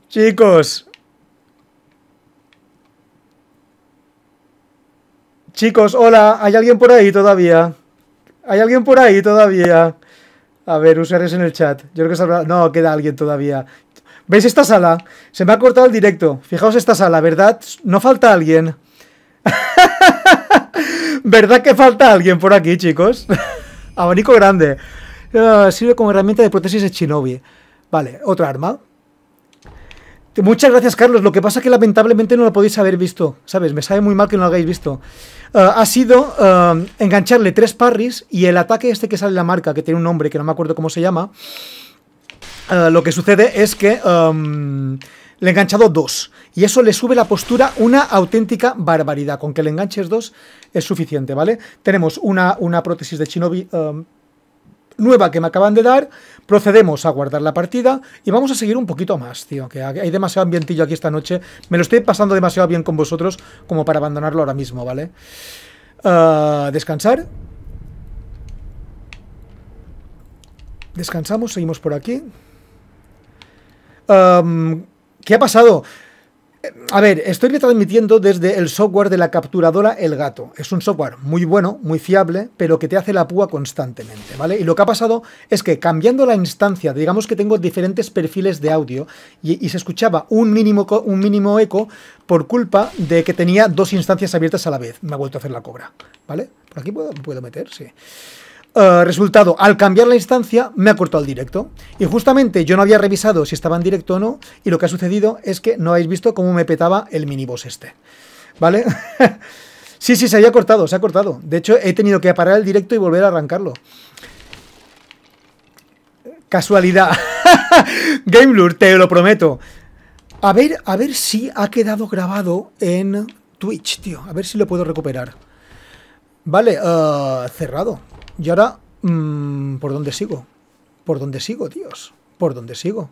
Chicos. Chicos, hola. ¿Hay alguien por ahí todavía? ¿Hay alguien por ahí todavía? A ver, usuarios en el chat. Yo creo que saldrá... No, queda alguien todavía. ¿Veis esta sala? Se me ha cortado el directo. Fijaos esta sala, ¿verdad? No falta alguien. ¿Verdad que falta alguien por aquí, chicos? Abanico grande. Sirve como herramienta de prótesis de Shinobi. Vale, otra arma. Muchas gracias, Carlos. Lo que pasa es que lamentablemente no lo podéis haber visto. ¿Sabes? Me sabe muy mal que no lo hagáis visto. Ha sido engancharle 3 parries y el ataque este que sale en la marca, que tiene un nombre que no me acuerdo cómo se llama. Lo que sucede es que le he enganchado 2. Y eso le sube la postura una auténtica barbaridad. Con que le enganches 2 es suficiente, ¿vale? Tenemos una prótesis de Shinobi nueva que me acaban de dar. Procedemos a guardar la partida y vamos a seguir un poquito más, tío, que hay demasiado ambientillo aquí esta noche. Me lo estoy pasando demasiado bien con vosotros como para abandonarlo ahora mismo, ¿vale? Descansar. Descansamos, seguimos por aquí. ¿Qué ha pasado? A ver, estoy retransmitiendo desde el software de la capturadora El Gato. Es un software muy bueno, muy fiable, pero que te hace la púa constantemente, ¿vale? Y lo que ha pasado es que cambiando la instancia, digamos que tengo diferentes perfiles de audio y se escuchaba un mínimo eco por culpa de que tenía 2 instancias abiertas a la vez. Me ha vuelto a hacer la cobra, ¿vale? ¿Por aquí puedo meter? Sí. Resultado, al cambiar la instancia me ha cortado el directo y justamente yo no había revisado si estaba en directo o no y lo que ha sucedido es que no habéis visto cómo me petaba el miniboss este, ¿vale? Sí, se había cortado, se ha cortado. De hecho he tenido que parar el directo y volver a arrancarlo. Casualidad. Gamelure, te lo prometo. A ver si ha quedado grabado en Twitch, tío. A ver si lo puedo recuperar. Vale, cerrado. Y ahora, ¿por dónde sigo? ¿Por dónde sigo, tíos? ¿Por dónde sigo?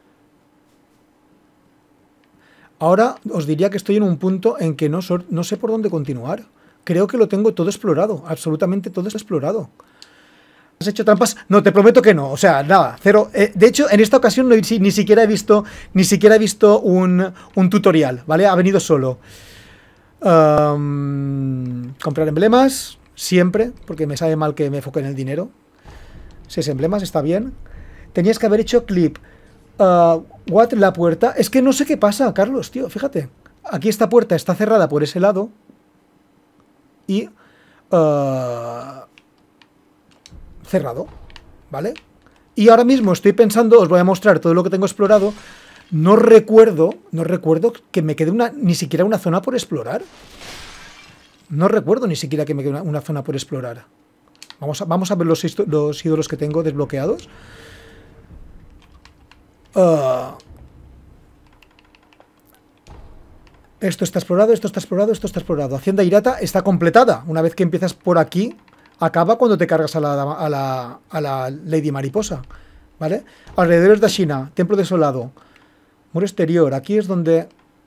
Ahora os diría que estoy en un punto en que no sé por dónde continuar. Creo que lo tengo todo explorado, absolutamente todo explorado. ¿Has hecho trampas? No, te prometo que no. O sea, nada, cero. De hecho, en esta ocasión ni siquiera he visto un tutorial, ¿vale? Ha venido solo. Comprar emblemas. Siempre, porque me sabe mal que me enfoque en el dinero. 6 emblemas, está bien. Tenías que haber hecho clip. What, la puerta. Es que no sé qué pasa, Carlos, tío, fíjate. Aquí esta puerta está cerrada por ese lado. Y... cerrado, ¿vale? Y ahora mismo estoy pensando, os voy a mostrar todo lo que tengo explorado. No recuerdo que me quede ni siquiera una zona por explorar. No recuerdo ni siquiera que me quede una zona por explorar. Vamos a ver los ídolos que tengo desbloqueados. Esto está explorado, esto está explorado, esto está explorado. Hacienda Hirata está completada. Una vez que empiezas por aquí, acaba cuando te cargas a la Lady Mariposa. ¿Vale? Alrededores de Ashina, Templo Desolado. Muro exterior, aquí es donde...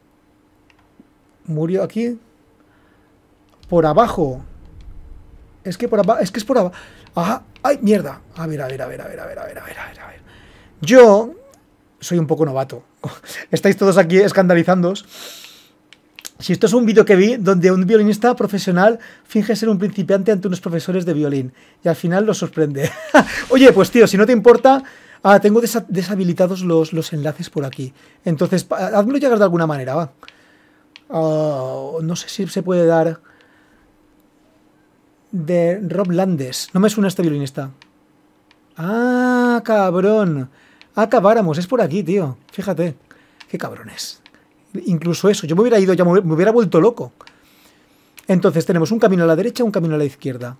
Murió aquí... Por abajo. Es que por abajo. Es que es por abajo. Ajá. ¡Ay, mierda! A ver. Yo soy un poco novato. Estáis todos aquí escandalizándoos. Si esto es un vídeo que vi donde un violinista profesional finge ser un principiante ante unos profesores de violín y al final los sorprende. Oye, pues tío, si no te importa, tengo deshabilitados los enlaces por aquí. Entonces, házmelo llegar de alguna manera, va. No sé si se puede dar... De Rob Landes. No me suena este violinista. ¡Ah, cabrón! Acabáramos, es por aquí, tío. Fíjate. Qué cabrones. Incluso eso. Yo me hubiera ido, ya me hubiera vuelto loco. Entonces tenemos un camino a la derecha, un camino a la izquierda.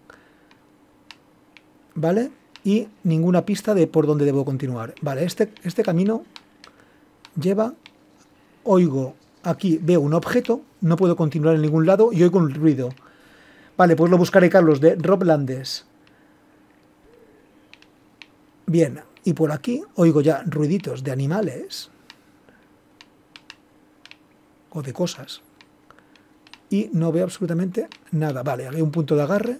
¿Vale? Y ninguna pista de por dónde debo continuar. Vale, este camino lleva... Oigo, aquí veo un objeto. No puedo continuar en ningún lado y oigo un ruido. Vale, pues lo buscaré, Carlos, de Rob Landes. Bien, y por aquí oigo ya ruiditos de animales. O de cosas. Y no veo absolutamente nada. Vale, hay un punto de agarre.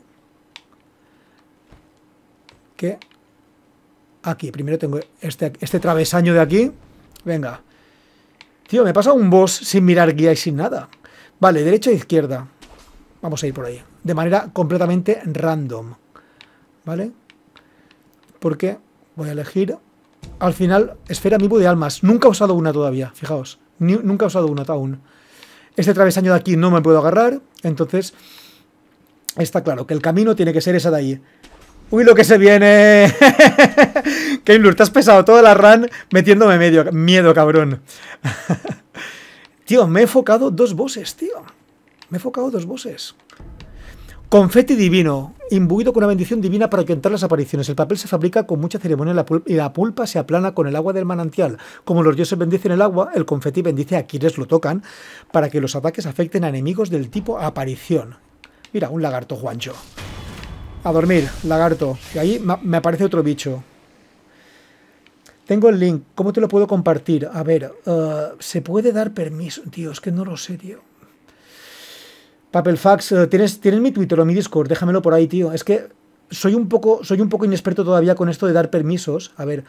Que... Aquí, primero tengo este travesaño de aquí. Venga. Tío, me pasa un boss sin mirar guía y sin nada. Vale, derecha e izquierda. Vamos a ir por ahí. De manera completamente random. ¿Vale? Porque voy a elegir... Al final, esfera amiibo de almas. Nunca he usado una todavía, fijaos. Nunca he usado una aún. Este travesaño de aquí no me puedo agarrar. Entonces, está claro que el camino tiene que ser esa de ahí. ¡Uy, lo que se viene! Keimlur, te has pesado toda la run metiéndome miedo, cabrón. Tío, me he enfocado 2 bosses, tío. Me he enfocado 2 bosses. Confeti divino, imbuido con una bendición divina para aumentar las apariciones. El papel se fabrica con mucha ceremonia y la pulpa se aplana con el agua del manantial. Como los dioses bendicen el agua, el confeti bendice a quienes lo tocan para que los ataques afecten a enemigos del tipo aparición. Mira, un lagarto, Juancho. A dormir, lagarto. Y ahí me aparece otro bicho. Tengo el link. ¿Cómo te lo puedo compartir? A ver, ¿se puede dar permiso? Tío, es que no lo sé, tío. Papelfax, ¿tienes mi Twitter o mi Discord? Déjamelo por ahí, tío. Es que soy un poco inexperto todavía con esto de dar permisos. A ver.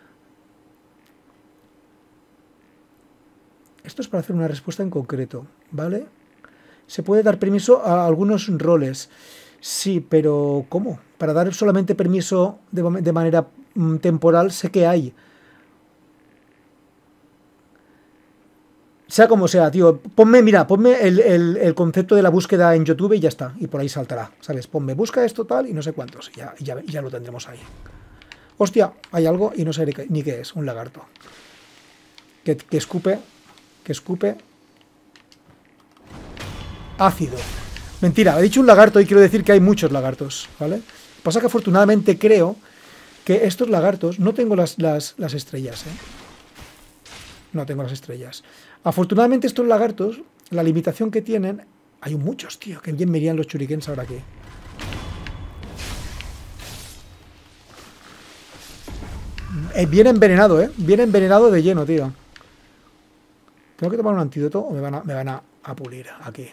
Esto es para hacer una respuesta en concreto, ¿vale? Se puede dar permiso a algunos roles. Sí, pero ¿cómo? Para dar solamente permiso de manera temporal, sé que hay. Sea como sea, tío, ponme el concepto de la búsqueda en YouTube y ya está, y por ahí saltará, ¿sabes? Ponme, busca esto tal y no sé cuántos, y ya lo tendremos ahí. Hostia, hay algo y no sé ni qué es, un lagarto. Que escupe ácido. Mentira, he dicho un lagarto y quiero decir que hay muchos lagartos, ¿vale? Pasa que afortunadamente creo que estos lagartos, no tengo las estrellas, ¿eh? No tengo las estrellas. Afortunadamente estos lagartos, la limitación que tienen... Hay muchos, tío, que bien me irían los shurikens ahora aquí. Bien envenenado, ¿eh? Bien envenenado de lleno, tío. ¿Tengo que tomar un antídoto o me van a pulir aquí?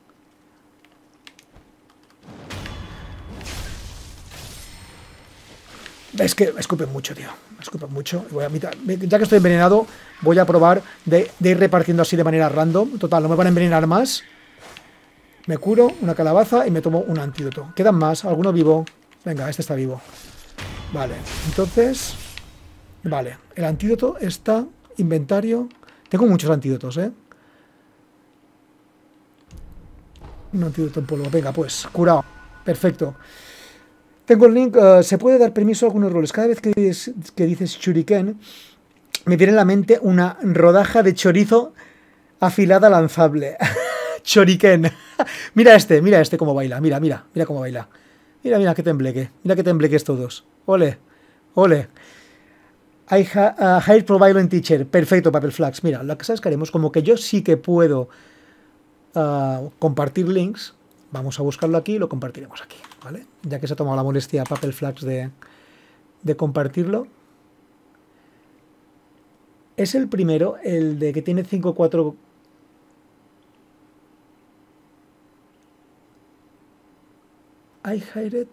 Es que escupen mucho, tío. Escupen mucho. Ya que estoy envenenado, voy a probar de ir repartiendo así de manera random. Total, no me van a envenenar más. Me curo una calabaza y me tomo un antídoto. ¿Quedan más? ¿Alguno vivo? Venga, este está vivo. Vale, entonces... Vale, el antídoto está... Inventario... Tengo muchos antídotos, ¿eh? Un antídoto en polvo. Venga, pues, curado. Perfecto. Tengo el link. Se puede dar permiso a algunos roles. Cada vez que dices shuriken, me viene en la mente una rodaja de chorizo afilada lanzable. Shuriken. Mira este cómo baila. Mira cómo baila. Mira que tembleque. Mira que tembleques todos. Ole. Ole. I hire for violent teacher. Perfecto, Papelflax. Mira, lo que sabes que haremos, como que yo sí que puedo compartir links, vamos a buscarlo aquí y lo compartiremos aquí, ¿vale? Ya que se ha tomado la molestia Papelflax de compartirlo. Es el primero, el de que tiene 5.4... I hired...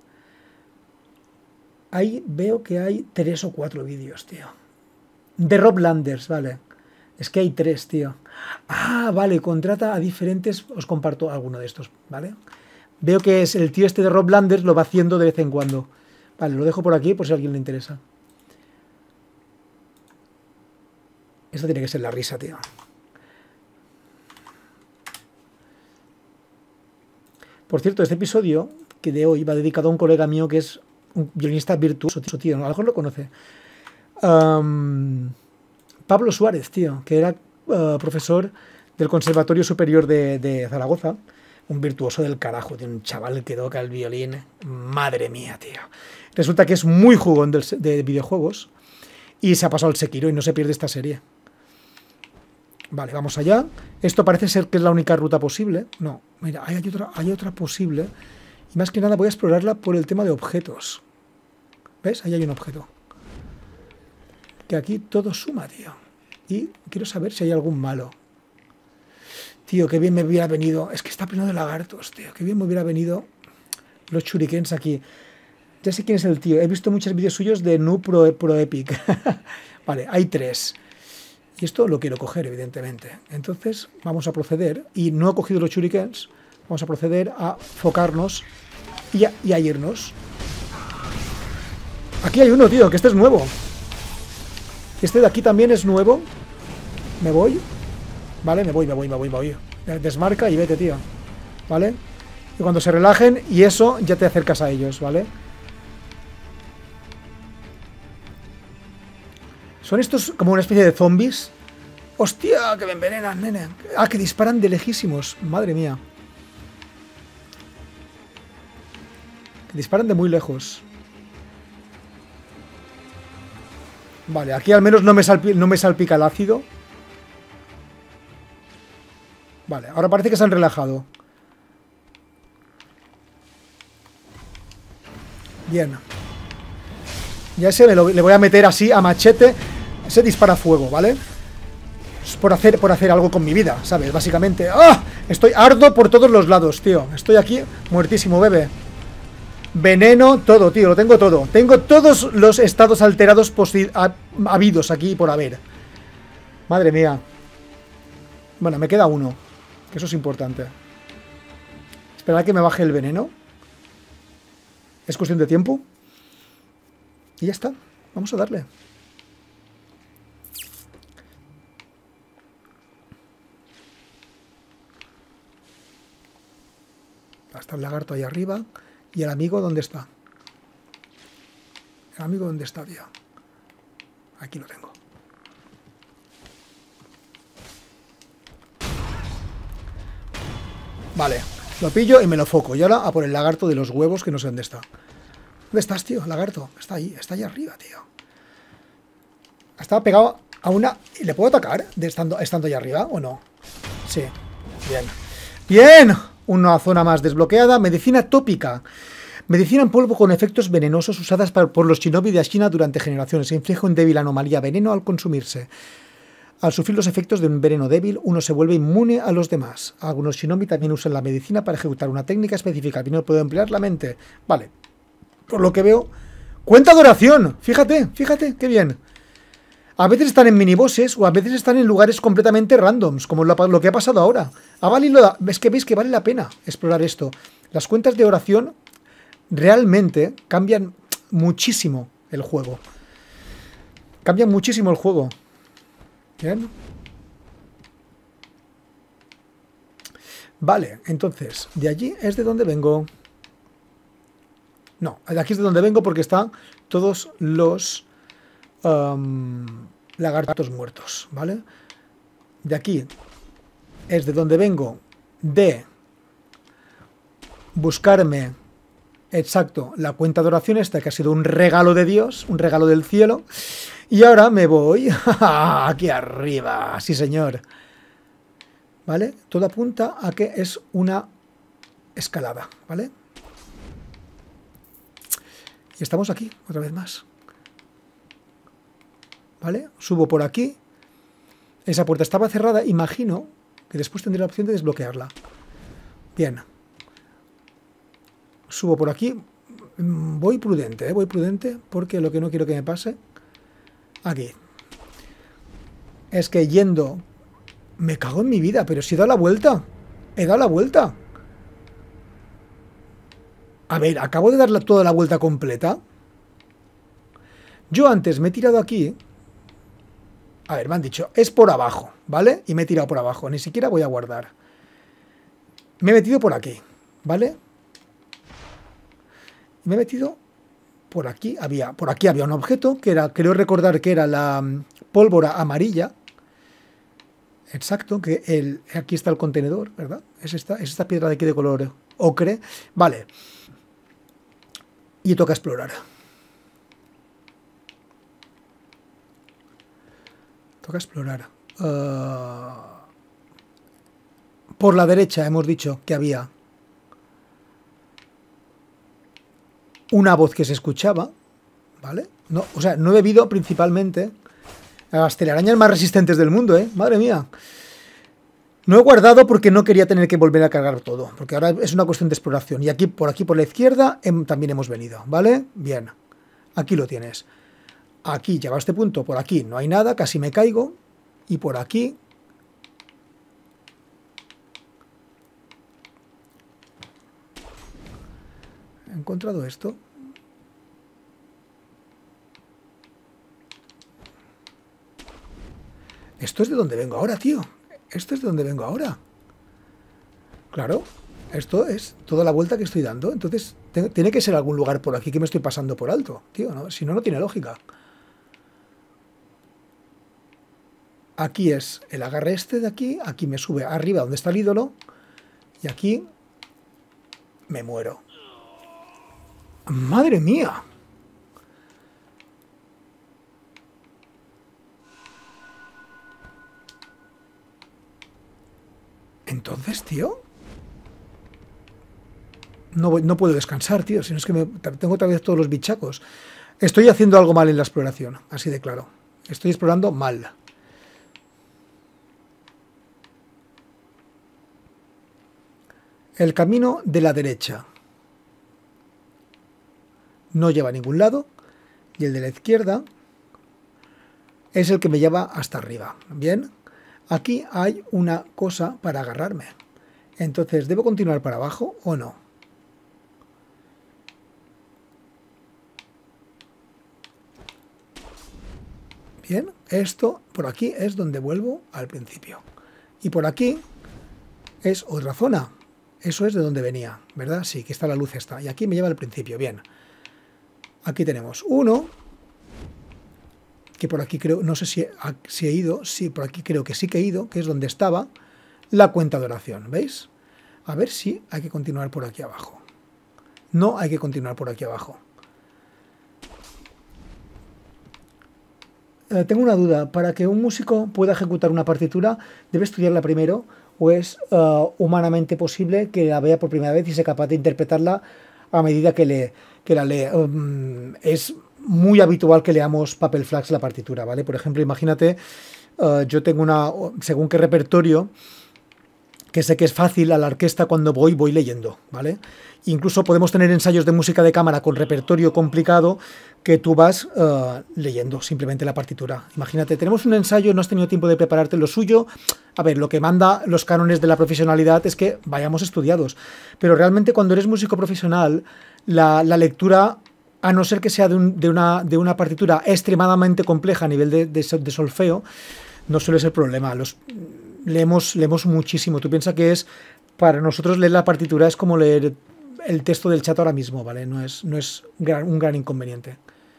Ahí veo que hay 3 o 4 vídeos, tío. De Rob Landers, vale. Es que hay 3, tío. Ah, vale, contrata a diferentes... Os comparto alguno de estos, ¿vale? Veo que es el tío este de Rob Landers, lo va haciendo de vez en cuando. Vale, lo dejo por aquí por si a alguien le interesa. Esta tiene que ser la risa, tío. Por cierto, este episodio que de hoy va dedicado a un colega mío que es un violinista virtuoso, tío, ¿no? A lo mejor lo conoce. Pablo Suárez, tío, que era profesor del Conservatorio Superior de Zaragoza. Un virtuoso del carajo, tío, un chaval que toca el violín. Madre mía, tío. Resulta que es muy jugón de videojuegos y se ha pasado al Sekiro y no se pierde esta serie. Vale, vamos allá. Esto parece ser que es la única ruta posible. No, mira, hay otra posible. Y más que nada voy a explorarla por el tema de objetos. ¿Ves? Ahí hay un objeto. Que aquí todo suma, tío. Y quiero saber si hay algún malo. Tío, qué bien me hubiera venido. Es que está pleno de lagartos, tío. Qué bien me hubiera venido los shurikens aquí. Ya sé quién es el tío. He visto muchos vídeos suyos de Nu Pro Epic. Vale, hay 3. Y esto lo quiero coger, evidentemente. Entonces vamos a proceder, y no he cogido los shurikens, vamos a proceder a focarnos y a irnos. Aquí hay uno, tío, que este es nuevo. Este de aquí también es nuevo. Me voy. Vale, me voy. Desmarca y vete, tío. ¿Vale? Y cuando se relajen, y eso, ya te acercas a ellos, ¿vale? Son estos como una especie de zombies. ¡Hostia! Que me envenenan, nene. Ah, que disparan de lejísimos. Madre mía. Que disparan de muy lejos. Vale, aquí al menos no me salpica el ácido. Vale, ahora parece que se han relajado. Bien. Ya ese le voy a meter así a machete. Ese dispara fuego, ¿vale? Es por hacer algo con mi vida, ¿sabes? Básicamente. ¡Ah! Estoy ardo por todos los lados, tío. Estoy aquí muertísimo, bebé. Veneno, todo, tío, lo tengo todo. Tengo todos los estados alterados habidos aquí por haber. Madre mía. Bueno, me queda uno. Que eso es importante. Esperad a que me baje el veneno. Es cuestión de tiempo. Y ya está. Vamos a darle. Está el lagarto ahí arriba. ¿Y el amigo dónde está? ¿El amigo dónde está, tío? Aquí lo tengo. Vale, lo pillo y me lo foco. Y ahora a por el lagarto de los huevos, que no sé dónde está. ¿Dónde estás, tío? Lagarto. Está ahí arriba, tío. Estaba pegado a una... ¿Le puedo atacar estando ahí arriba o no? Sí. Bien. ¡Bien! Una zona más desbloqueada. Medicina tópica. Medicina en polvo con efectos venenosos usadas por los shinobi de Ashina durante generaciones. Se inflige un débil anomalía veneno al consumirse. Al sufrir los efectos de un veneno débil, uno se vuelve inmune a los demás. Algunos shinobi también usan la medicina para ejecutar una técnica específica. Y no puedo emplear la mente. Vale. Por lo que veo... ¡Cuenta de oración! Fíjate, qué bien. A veces están en minibosses o a veces están en lugares completamente randoms, como lo que ha pasado ahora. Es que veis que vale la pena explorar esto. Las cuentas de oración realmente cambian muchísimo el juego. Cambian muchísimo el juego. Bien. Vale, entonces, de allí es de donde vengo. No, de aquí es de donde vengo porque están todos los... lagartos muertos, ¿vale? De aquí es de donde vengo de buscarme, exacto, la cuenta de oración esta, que ha sido un regalo de Dios, un regalo del cielo, y ahora me voy aquí arriba, sí señor, ¿vale? Todo apunta a que es una escalada, ¿vale? Y estamos aquí, otra vez más. ¿Vale? Subo por aquí. Esa puerta estaba cerrada. Imagino que después tendré la opción de desbloquearla. Bien. Subo por aquí. Voy prudente, ¿eh? Voy prudente porque lo que no quiero que me pase... Aquí. Es que yendo... Me cago en mi vida, pero si he dado la vuelta. He dado la vuelta. A ver, acabo de dar toda la vuelta completa. Yo antes me he tirado aquí... A ver, me han dicho, es por abajo, ¿vale? Y me he tirado por abajo, ni siquiera voy a guardar. Me he metido por aquí, ¿vale? Me he metido por aquí. Por aquí había un objeto, que era, creo recordar que era la pólvora amarilla. Exacto, que aquí está el contenedor, ¿verdad? Es esta piedra de aquí de color ocre. Vale. Y toca explorar. Toca explorar. Por la derecha hemos dicho que había una voz que se escuchaba, ¿vale? No, o sea, no he bebido principalmente a las telarañas más resistentes del mundo, ¿eh? Madre mía. No he guardado porque no quería tener que volver a cargar todo, porque ahora es una cuestión de exploración. Y aquí por la izquierda también hemos venido, ¿vale? Bien. Aquí lo tienes. Aquí, llegado a este punto, por aquí no hay nada, casi me caigo. Y por aquí... He encontrado esto. Esto es de donde vengo ahora, tío. Esto es de donde vengo ahora. Claro, esto es toda la vuelta que estoy dando. Entonces, tiene que ser algún lugar por aquí que me estoy pasando por alto, tío, ¿no? Si no, no tiene lógica. Aquí es el agarre este de aquí. Aquí me sube arriba donde está el ídolo. Y aquí me muero. ¡Madre mía! Entonces, tío... No puedo descansar, tío. Si no es que tengo otra vez todos los bichacos. Estoy haciendo algo mal en la exploración. Así de claro. Estoy explorando mal. El camino de la derecha no lleva a ningún lado. Y el de la izquierda es el que me lleva hasta arriba. Bien. Aquí hay una cosa para agarrarme. Entonces, ¿debo continuar para abajo o no? Bien, esto por aquí es donde vuelvo al principio. Y por aquí es otra zona. Eso es de donde venía, ¿verdad? Sí, que está la luz esta. Y aquí me lleva al principio, bien. Aquí tenemos uno, que por aquí creo, no sé si he ido, sí, por aquí creo que sí que he ido, que es donde estaba la cuenta de oración, ¿veis? A ver si hay que continuar por aquí abajo. No hay que continuar por aquí abajo. Tengo una duda. ¿Para que un músico pueda ejecutar una partitura, debe estudiarla primero o es humanamente posible que la vea por primera vez y sea capaz de interpretarla a medida que la lee? Es muy habitual que leamos papel flags la partitura, ¿vale? Por ejemplo, imagínate, yo tengo según qué repertorio, que sé que es fácil a la orquesta cuando voy leyendo, ¿vale? Incluso podemos tener ensayos de música de cámara con repertorio complicado que tú vas leyendo simplemente la partitura. Imagínate, tenemos un ensayo, no has tenido tiempo de prepararte lo suyo. A ver, lo que manda los cánones de la profesionalidad es que vayamos estudiados. Pero realmente cuando eres músico profesional, la lectura, a no ser que sea de una partitura extremadamente compleja a nivel de solfeo, no suele ser problema. Leemos muchísimo. Tú piensas que para nosotros leer la partitura es como leer el texto del chat ahora mismo, ¿vale? No es un gran inconveniente.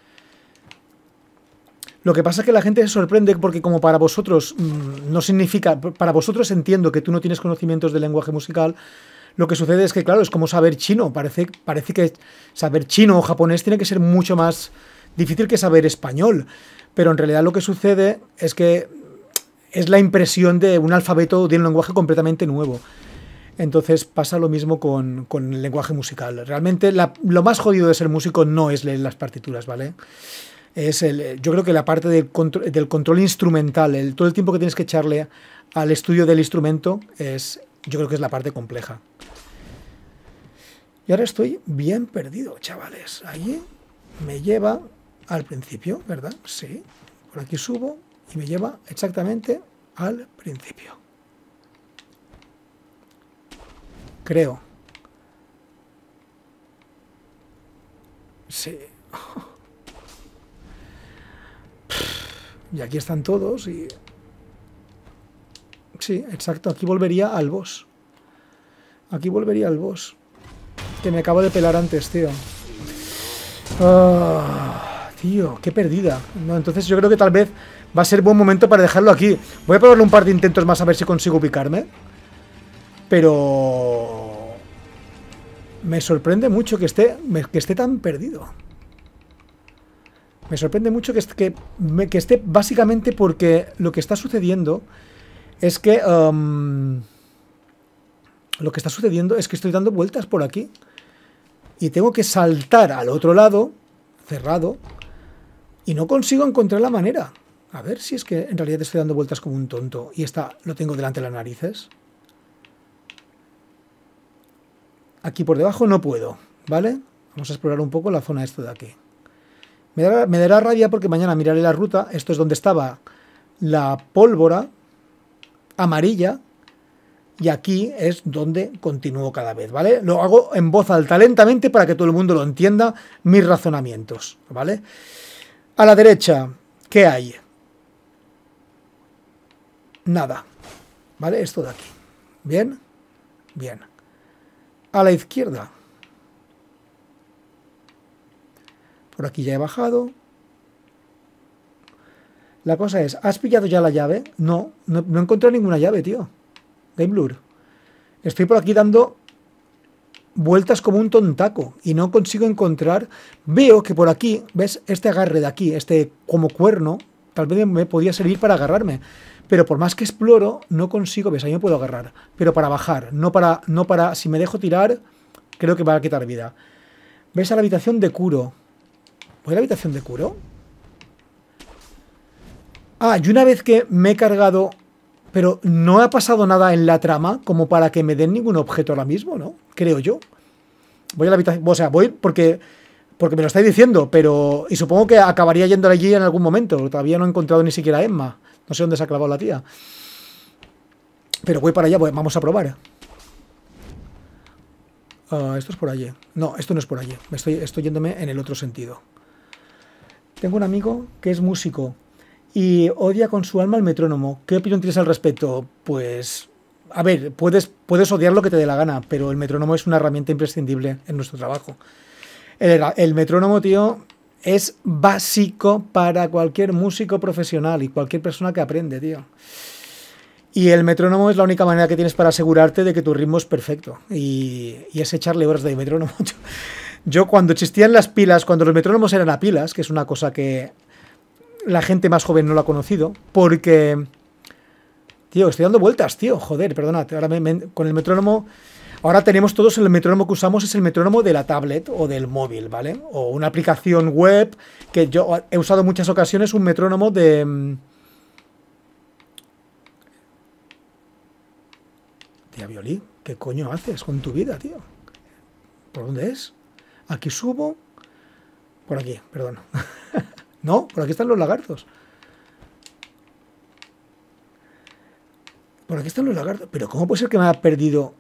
Lo que pasa es que la gente se sorprende porque como para vosotros no significa... Para vosotros entiendo que tú no tienes conocimientos del lenguaje musical. Lo que sucede es que, claro, es como saber chino. Parece que saber chino o japonés tiene que ser mucho más difícil que saber español. Pero en realidad lo que sucede es que es la impresión de un alfabeto de un lenguaje completamente nuevo. Entonces pasa lo mismo con el lenguaje musical. Realmente lo más jodido de ser músico no es leer las partituras, ¿vale? Yo creo que la parte del control instrumental, todo el tiempo que tienes que echarle al estudio del instrumento, yo creo que es la parte compleja. Y ahora estoy bien perdido, chavales. Ahí me lleva al principio, ¿verdad? Sí. Por aquí subo y me lleva exactamente al principio. Creo. Sí. Y aquí están todos y... Sí, exacto. Aquí volvería al boss. Aquí volvería al boss. Que me acabo de pelar antes, tío. Tío, qué perdida. No, entonces yo creo que tal vez va a ser buen momento para dejarlo aquí. Voy a probarle un par de intentos más a ver si consigo picarme. Pero... me sorprende mucho que esté tan perdido. Me sorprende mucho que esté básicamente porque lo que está sucediendo es que... lo que está sucediendo es que estoy dando vueltas por aquí. Y tengo que saltar al otro lado, cerrado, y no consigo encontrar la manera. A ver si es que en realidad estoy dando vueltas como un tonto y lo tengo delante de las narices. Aquí por debajo no puedo, ¿vale? Vamos a explorar un poco la zona esta de aquí. Me dará rabia porque mañana miraré la ruta. Esto es donde estaba la pólvora amarilla y aquí es donde continúo cada vez, ¿vale? Lo hago en voz alta, lentamente, para que todo el mundo lo entienda, mis razonamientos, ¿vale? A la derecha, ¿qué hay? Nada, ¿vale? Esto de aquí. ¿Bien? Bien. A la izquierda. Por aquí ya he bajado. La cosa es, ¿has pillado ya la llave? No he encontrado ninguna llave, tío. Game Blur. Estoy por aquí dando vueltas como un tontaco y no consigo encontrar. Veo que por aquí, ¿ves? Este agarre de aquí, este como cuerno, tal vez me podía servir para agarrarme. Pero por más que exploro, no consigo. ¿Ves? Ahí me puedo agarrar. Pero para bajar, no para... Si me dejo tirar, creo que va a quitar vida. ¿Ves? A la habitación de Kuro. ¿Voy a la habitación de Kuro? Ah, y una vez que me he cargado... Pero no ha pasado nada en la trama como para que me den ningún objeto ahora mismo, ¿no? Creo yo. Voy a la habitación... O sea, voy porque me lo estáis diciendo, pero... Y supongo que acabaría yendo allí en algún momento. Todavía no he encontrado ni siquiera a Emma. No sé dónde se ha clavado la tía. Pero voy para allá, vamos a probar. Esto es por allí. No, esto no es por allí. Estoy yéndome en el otro sentido. Tengo un amigo que es músico y odia con su alma el metrónomo. ¿Qué opinión tienes al respecto? Pues... A ver, puedes odiar lo que te dé la gana, pero el metrónomo es una herramienta imprescindible en nuestro trabajo. El metrónomo, tío, es básico para cualquier músico profesional y cualquier persona que aprende, tío. Y el metrónomo es la única manera que tienes para asegurarte de que tu ritmo es perfecto. Y es echarle horas de metrónomo. Yo cuando existían las pilas, cuando los metrónomos eran a pilas, que es una cosa que la gente más joven no lo ha conocido, porque... Tío, estoy dando vueltas, tío. Joder, perdonad. Ahora con el metrónomo... Ahora tenemos todos el metrónomo que usamos, es el metrónomo de la tablet o del móvil, ¿vale? O una aplicación web, que yo he usado en muchas ocasiones un metrónomo de... Tía Violí, ¿qué coño haces con tu vida, tío? ¿Por dónde es? Aquí subo... Por aquí, perdón. No, por aquí están los lagartos. Por aquí están los lagartos. Pero ¿cómo puede ser que me haya perdido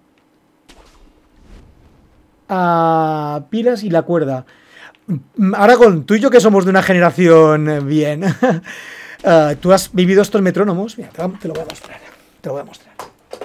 a pilas y la cuerda? Aragón, tú y yo que somos de una generación bien. ¿Tú has vivido estos metrónomos? Mira, te lo voy a mostrar. Te lo voy a mostrar.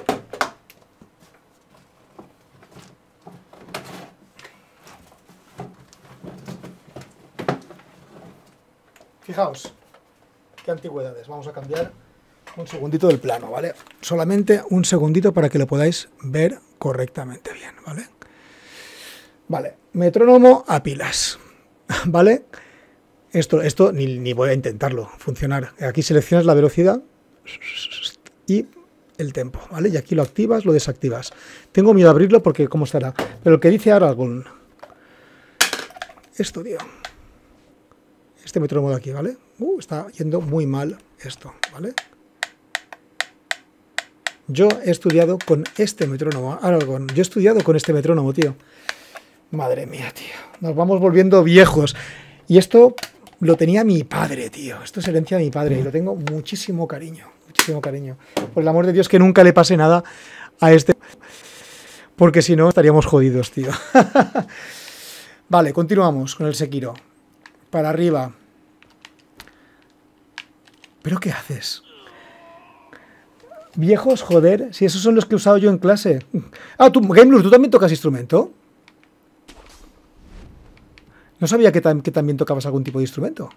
Fijaos, qué antigüedades. Vamos a cambiar un segundito del plano, ¿vale? Solamente un segundito para que lo podáis ver correctamente bien, ¿vale? Vale, metrónomo a pilas, ¿vale? Esto ni voy a intentarlo funcionar. Aquí seleccionas la velocidad y el tempo, ¿vale? Y aquí lo activas, lo desactivas. Tengo miedo a abrirlo porque cómo estará. Pero lo que dice ahora algún... Esto, tío. Este metrónomo de aquí, ¿vale? Está yendo muy mal esto, ¿vale? Yo he estudiado con este metrónomo, Aragón. Yo he estudiado con este metrónomo, tío. Madre mía, tío. Nos vamos volviendo viejos. Y esto lo tenía mi padre, tío. Esto es herencia de mi padre y lo tengo muchísimo cariño. Muchísimo cariño. Por el amor de Dios, que nunca le pase nada a este. Porque si no, estaríamos jodidos, tío. Vale, continuamos con el Sekiro. Para arriba. ¿Pero qué haces? Viejos, joder. Si esos son los que he usado yo en clase. Ah, tú, Gamelur, ¿tú también tocas instrumento? No sabía que también tocabas algún tipo de instrumento.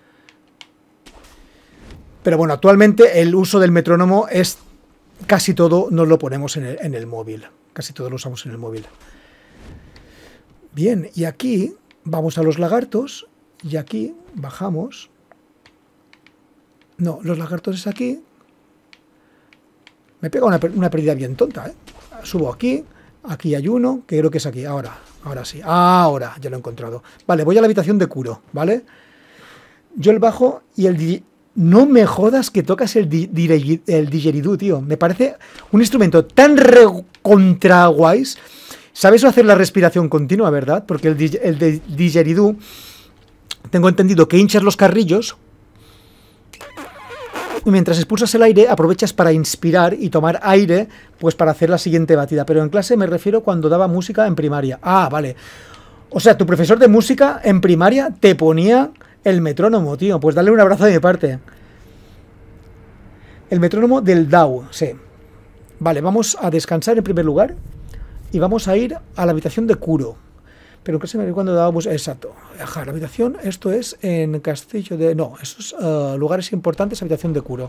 Pero bueno, actualmente el uso del metrónomo es... Casi todo nos lo ponemos en el móvil. Casi todo lo usamos en el móvil. Bien, y aquí vamos a los lagartos. Y aquí bajamos. No, los lagartos es aquí. Me pega una pérdida bien tonta, ¿eh? Subo aquí. Aquí hay uno, que creo que es aquí. Ahora sí. Ahora ya lo he encontrado. Vale, voy a la habitación de Kuro, ¿vale? Yo el bajo y el... No me jodas que tocas el didgeridoo, tío. Me parece un instrumento tan contra guays. Sabes hacer la respiración continua, ¿verdad? Porque el didgeridoo... Tengo entendido que hinchas los carrillos Y mientras expulsas el aire, aprovechas para inspirar y tomar aire, pues para hacer la siguiente batida. Pero en clase me refiero cuando daba música en primaria. Ah, vale. O sea, tu profesor de música en primaria te ponía el metrónomo, tío. Pues dale un abrazo de mi parte. El metrónomo del DAO, sí. Vale, vamos a descansar en primer lugar. Y vamos a ir a la habitación de Kuro. Pero que se me ve cuando dábamos... Exacto. Ajá, la habitación, esto es en Castillo de... No, esos lugares importantes, habitación de Kuro.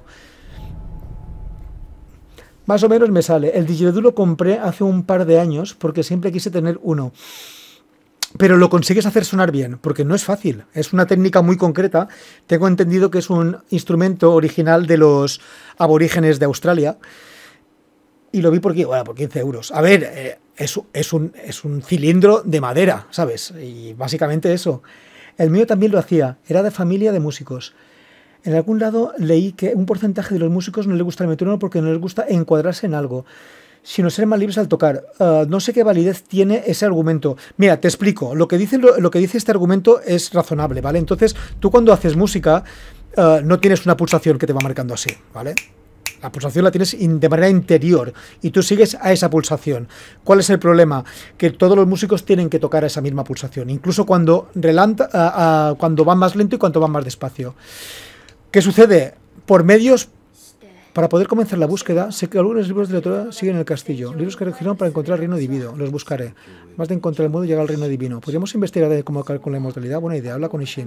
Más o menos me sale. El Didgeridoo lo compré hace un par de años porque siempre quise tener uno. Pero lo consigues hacer sonar bien, porque no es fácil. Es una técnica muy concreta. Tengo entendido que es un instrumento original de los aborígenes de Australia. Y lo vi por 15 euros. A ver, es un cilindro de madera, ¿sabes? Y básicamente eso. El mío también lo hacía. Era de familia de músicos. En algún lado leí que un porcentaje de los músicos no les gusta el metrónomo porque no les gusta encuadrarse en algo, sino ser más libres al tocar. No sé qué validez tiene ese argumento. Mira, te explico. Lo que dice este argumento es razonable, ¿vale? Entonces, tú cuando haces música no tienes una pulsación que te va marcando así, ¿vale? La pulsación la tienes de manera interior y tú sigues a esa pulsación. ¿Cuál es el problema? Que todos los músicos tienen que tocar a esa misma pulsación, incluso cuando cuando van más lento y cuando van más despacio. ¿Qué sucede? Por medios... Para poder comenzar la búsqueda, sé que algunos libros de literatura siguen el castillo. Libros que recogieron para encontrar el reino divino. Los buscaré. Más de encontrar el modo, llegar al reino divino. ¿Podríamos investigar de cómo calcular la mortalidad? Buena idea. Habla con Ishin.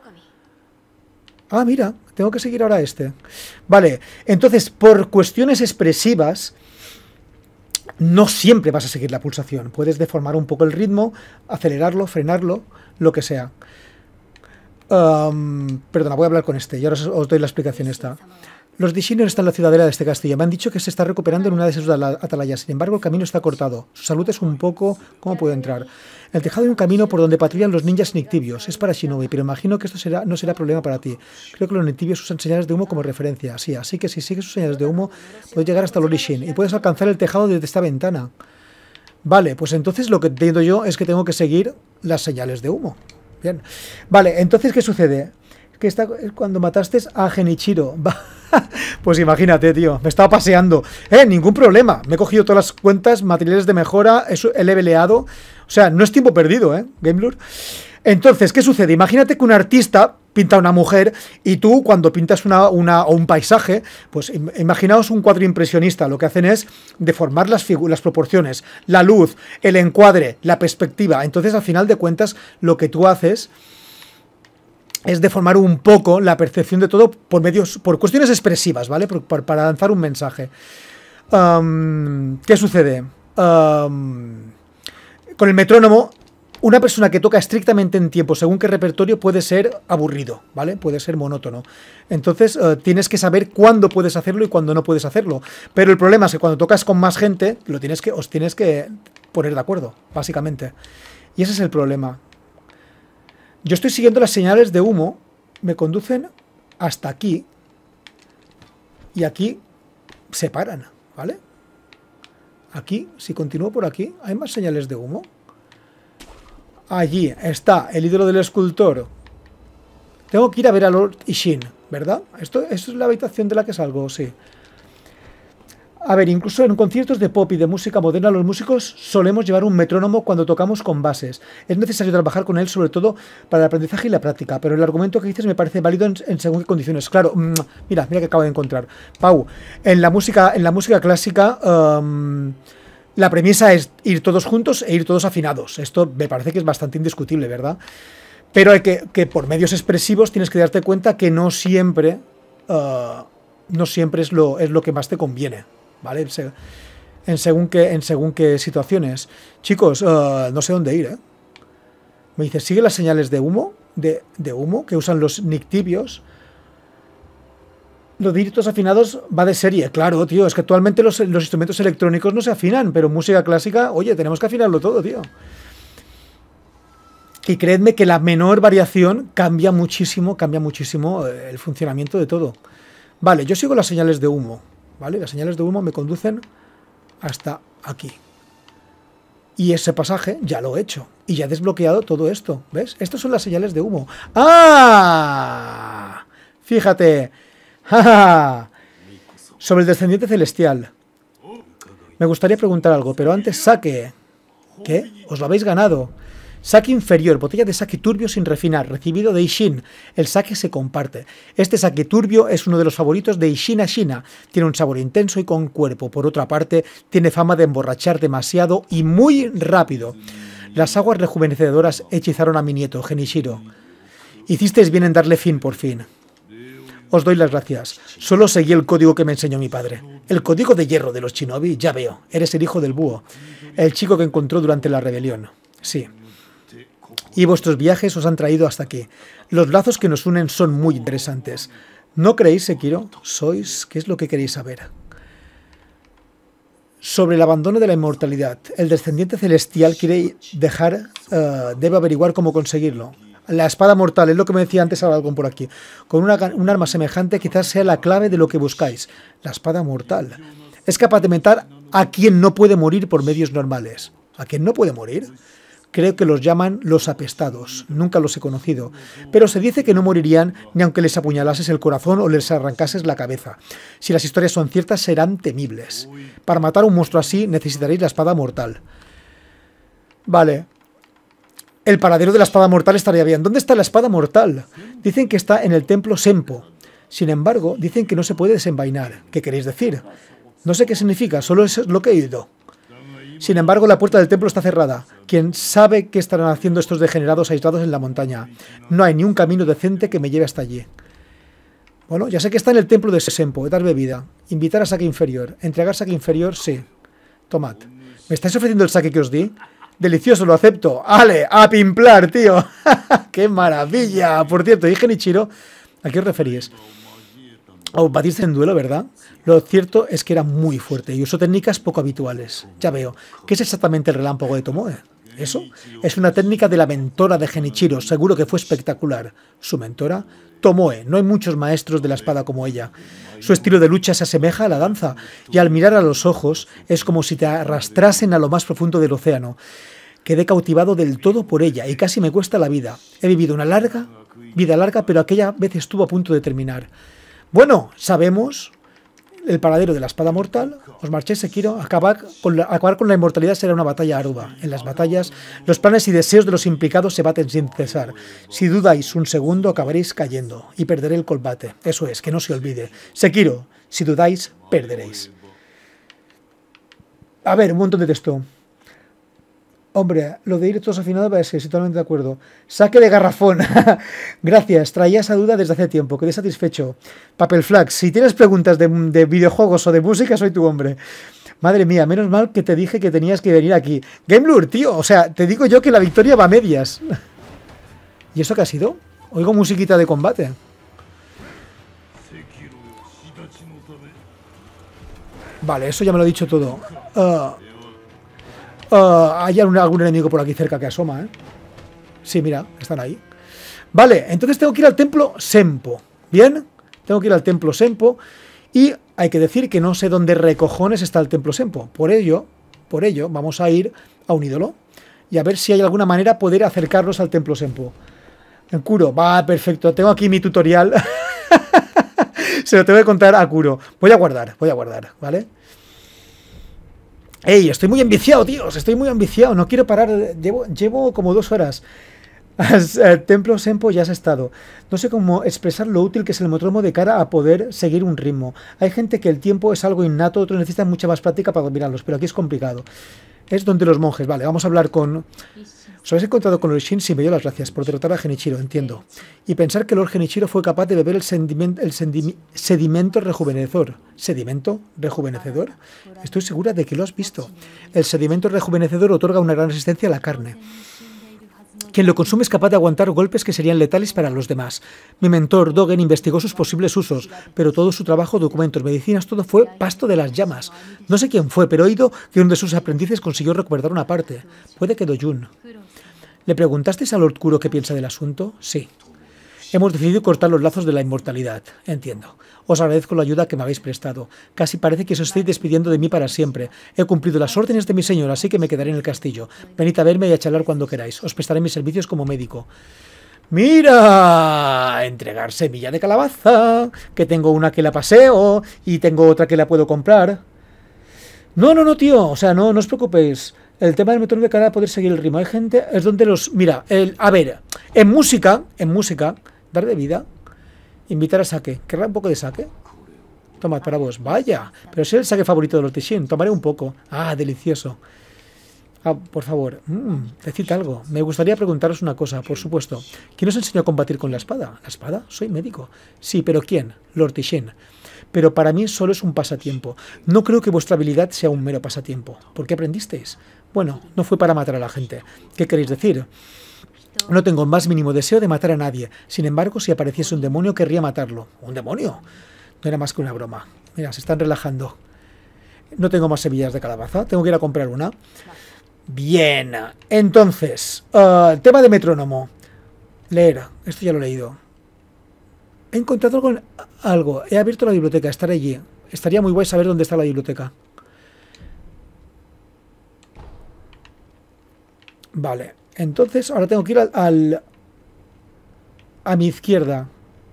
Ah, mira. Tengo que seguir ahora este. Vale. Entonces, por cuestiones expresivas, no siempre vas a seguir la pulsación. Puedes deformar un poco el ritmo, acelerarlo, frenarlo, lo que sea. Perdona, voy a hablar con este. Y ahora os doy la explicación esta. Los Dishino están en la ciudadela de este castillo. Me han dicho que se está recuperando en una de sus atalayas. Sin embargo, el camino está cortado. Su salud es un poco... ¿Cómo puedo entrar? En el tejado hay un camino por donde patrullan los ninjas nictibios. Es para Shinobi, pero imagino que esto no será problema para ti. Creo que los nictibios usan señales de humo como referencia. Sí, así que si sigues sus señales de humo, puedes llegar hasta Lorishin y puedes alcanzar el tejado desde esta ventana. Vale, pues entonces lo que entiendo yo es que tengo que seguir las señales de humo. Bien. Vale, entonces, ¿qué sucede? Que está cuando mataste a Genichiro. Pues imagínate, tío, me estaba paseando. Ningún problema. Me he cogido todas las cuentas, materiales de mejora, eso he leveleado. O sea, no es tiempo perdido, Gamelord. Entonces, ¿qué sucede? Imagínate que un artista pinta a una mujer y tú, cuando pintas o un paisaje, pues imaginaos un cuadro impresionista. Lo que hacen es deformar las proporciones, la luz, el encuadre, la perspectiva. Entonces, al final de cuentas, lo que tú haces es deformar un poco la percepción de todo por cuestiones expresivas, ¿vale? Para lanzar un mensaje. ¿Qué sucede? Con el metrónomo, una persona que toca estrictamente en tiempo según qué repertorio puede ser aburrido, ¿vale? Puede ser monótono. Entonces, tienes que saber cuándo puedes hacerlo y cuándo no puedes hacerlo. Pero el problema es que cuando tocas con más gente, os tienes que poner de acuerdo, básicamente. Y ese es el problema. Yo estoy siguiendo las señales de humo, me conducen hasta aquí y aquí se paran, ¿vale? Aquí, si continúo por aquí, hay más señales de humo. Allí está el ídolo del escultor. Tengo que ir a ver a Lord Ishin, ¿verdad? Esto es la habitación de la que salgo, sí. A ver, incluso en conciertos de pop y de música moderna, los músicos solemos llevar un metrónomo cuando tocamos con bases. Es necesario trabajar con él, sobre todo para el aprendizaje y la práctica, pero el argumento que dices me parece válido en según qué condiciones. Claro, mira que acabo de encontrar. Pau, en la música clásica, la premisa es ir todos juntos e ir todos afinados. Esto me parece que es bastante indiscutible, ¿verdad? Pero hay que por medios expresivos tienes que darte cuenta que no siempre es lo que más te conviene, ¿vale? En según qué situaciones. Chicos, no sé dónde ir, Me dice, sigue las señales de humo, de humo que usan los nictibios. Los dígitos afinados va de serie. Claro, tío, es que actualmente los instrumentos electrónicos no se afinan, pero música clásica, oye, tenemos que afinarlo todo, tío. Y creedme que la menor variación cambia muchísimo el funcionamiento de todo. Vale, yo sigo las señales de humo, ¿vale? Las señales de humo me conducen hasta aquí. Y ese pasaje ya lo he hecho. Y ya he desbloqueado todo esto, ¿ves? Estas son las señales de humo. ¡Ah! Fíjate. ¡Ja, ja! Sobre el descendiente celestial. Me gustaría preguntar algo, pero antes saque. ¿Qué? Os lo habéis ganado. Saque inferior, botella de sake turbio sin refinar, recibido de Ishin. El sake se comparte. Este sake turbio es uno de los favoritos de Ishin Ashina. Tiene un sabor intenso y con cuerpo. Por otra parte, tiene fama de emborrachar demasiado y muy rápido. Las aguas rejuvenecedoras hechizaron a mi nieto, Genichiro. Hicisteis bien en darle fin por fin. Os doy las gracias. Solo seguí el código que me enseñó mi padre. El código de hierro de los shinobi, ya veo. Eres el hijo del búho. El chico que encontró durante la rebelión. Sí. Y vuestros viajes os han traído hasta aquí. Los lazos que nos unen son muy interesantes. ¿No creéis, Sekiro? ¿Sois? ¿Qué es lo que queréis saber? Sobre el abandono de la inmortalidad. El descendiente celestial quiere dejar... debe averiguar cómo conseguirlo. La espada mortal, es lo que me decía antes algo por aquí. Con un arma semejante quizás sea la clave de lo que buscáis. La espada mortal. Es capaz de matar a quien no puede morir por medios normales. ¿A quien no puede morir? Creo que los llaman los apestados. Nunca los he conocido. Pero se dice que no morirían ni aunque les apuñalases el corazón o les arrancases la cabeza. Si las historias son ciertas, serán temibles. Para matar a un monstruo así, necesitaréis la espada mortal. Vale. El paradero de la espada mortal estaría bien. ¿Dónde está la espada mortal? Dicen que está en el templo Senpo. Sin embargo, dicen que no se puede desenvainar. ¿Qué queréis decir? No sé qué significa, solo es lo que he oído. Sin embargo, la puerta del templo está cerrada. ¿Quién sabe qué estarán haciendo estos degenerados aislados en la montaña? No hay ni un camino decente que me lleve hasta allí. Bueno, ya sé que está en el templo de Senpo. Dar bebida. Invitar a saque inferior. Entregar saque inferior, sí. Tomad. ¿Me estáis ofreciendo el saque que os di? Delicioso, lo acepto. ¡Ale! ¡A pimplar, tío! ¡Qué maravilla! Por cierto, y Genichiro, ¿a qué os referís? Os batiste en duelo, ¿verdad? Lo cierto es que era muy fuerte y usó técnicas poco habituales. Ya veo. ¿Qué es exactamente el relámpago de Tomoe? ¿Eso? Es una técnica de la mentora de Genichiro. Seguro que fue espectacular. ¿Su mentora? Tomoe. No hay muchos maestros de la espada como ella. Su estilo de lucha se asemeja a la danza y al mirar a los ojos es como si te arrastrasen a lo más profundo del océano. Quedé cautivado del todo por ella y casi me cuesta la vida. He vivido una vida larga, pero aquella vez estuvo a punto de terminar. Bueno, sabemos el paradero de la espada mortal. Os marchéis, Sekiro. Acabar con la inmortalidad será una batalla ardua. En las batallas, los planes y deseos de los implicados se baten sin cesar. Si dudáis un segundo, acabaréis cayendo y perderé el combate. Eso es, que no se olvide. Sekiro, si dudáis, perderéis. A ver, un montón de texto. Hombre, lo de ir todos afinados va a ser, totalmente de acuerdo. Saque de garrafón. Gracias, traía esa duda desde hace tiempo. Quedé satisfecho. Papel Flax, si tienes preguntas de videojuegos o de música, soy tu hombre. Madre mía, menos mal que te dije que tenías que venir aquí. Gamelure, tío, o sea, te digo yo que la victoria va a medias. ¿Y eso qué ha sido? Oigo musiquita de combate. Vale, eso ya me lo he dicho todo. Hay algún enemigo por aquí cerca que asoma, ¿eh? Sí, mira, están ahí. Vale, entonces tengo que ir al templo Senpo. ¿Bien? Tengo que ir al templo Senpo. Y hay que decir que no sé dónde recojones está el templo Senpo. Por ello, vamos a ir a un ídolo. Y a ver si hay alguna manera de poder acercarnos al templo Senpo. En Kuro, va, perfecto. Tengo aquí mi tutorial. Se lo tengo que contar a Kuro. Voy a guardar, ¿vale? ¡Ey! Estoy muy ambiciado, tíos. Estoy muy ambiciado. No quiero parar. Llevo como 2 horas. El templo Senpo ya has estado. No sé cómo expresar lo útil que es el metrónomo de cara a poder seguir un ritmo. Hay gente que el tiempo es algo innato, otros necesitan mucha más práctica para dominarlos, pero aquí es complicado. Es donde los monjes. Vale, vamos a hablar con... ¿Os habéis encontrado con Lord Shin? Sí, me dio las gracias por derrotar a Genichiro, entiendo. Y pensar que Lord Genichiro fue capaz de beber el sedimento rejuvenecedor. ¿Sedimento rejuvenecedor? Estoy segura de que lo has visto. El sedimento rejuvenecedor otorga una gran resistencia a la carne. Quien lo consume es capaz de aguantar golpes que serían letales para los demás. Mi mentor, Dogen, investigó sus posibles usos, pero todo su trabajo, documentos, medicinas, todo fue pasto de las llamas. No sé quién fue, pero he oído que uno de sus aprendices consiguió recuperar una parte. Puede que Dojun. ¿Le preguntasteis a Lord Kuro qué piensa del asunto? Sí. Hemos decidido cortar los lazos de la inmortalidad. Entiendo. Os agradezco la ayuda que me habéis prestado. Casi parece que os estáis despidiendo de mí para siempre. He cumplido las órdenes de mi señor, así que me quedaré en el castillo. Venid a verme y a charlar cuando queráis. Os prestaré mis servicios como médico. ¡Mira! Entregar semilla de calabaza. Que tengo una que la paseo y tengo otra que la puedo comprar. No, no, no, tío. O sea, no os preocupéis. El tema del metrónomo de cara a poder seguir el ritmo. Hay gente, es donde los... Mira, a ver, en música, dar de vida, invitar a saque. ¿Querrá un poco de saque? Tomad para vos. Vaya, pero es el saque favorito de los Tishin. Tomaré un poco. Ah, delicioso. Ah, por favor, decid algo. Me gustaría preguntaros una cosa, por supuesto. ¿Quién os enseñó a combatir con la espada? ¿La espada? Soy médico. Sí, pero ¿quién? Lord Tishin. Pero para mí solo es un pasatiempo. No creo que vuestra habilidad sea un mero pasatiempo. ¿Por qué aprendisteis? Bueno, no fue para matar a la gente. ¿Qué queréis decir? No tengo el más mínimo deseo de matar a nadie. Sin embargo, si apareciese un demonio, querría matarlo. ¿Un demonio? No era más que una broma. Mira, se están relajando. No tengo más semillas de calabaza. Tengo que ir a comprar una. Bien. Entonces, tema de metrónomo. Leer. Esto ya lo he leído. He encontrado algo. He abierto la biblioteca. Estaré allí. Estaría muy guay saber dónde está la biblioteca. Vale. Entonces, ahora tengo que ir a mi izquierda.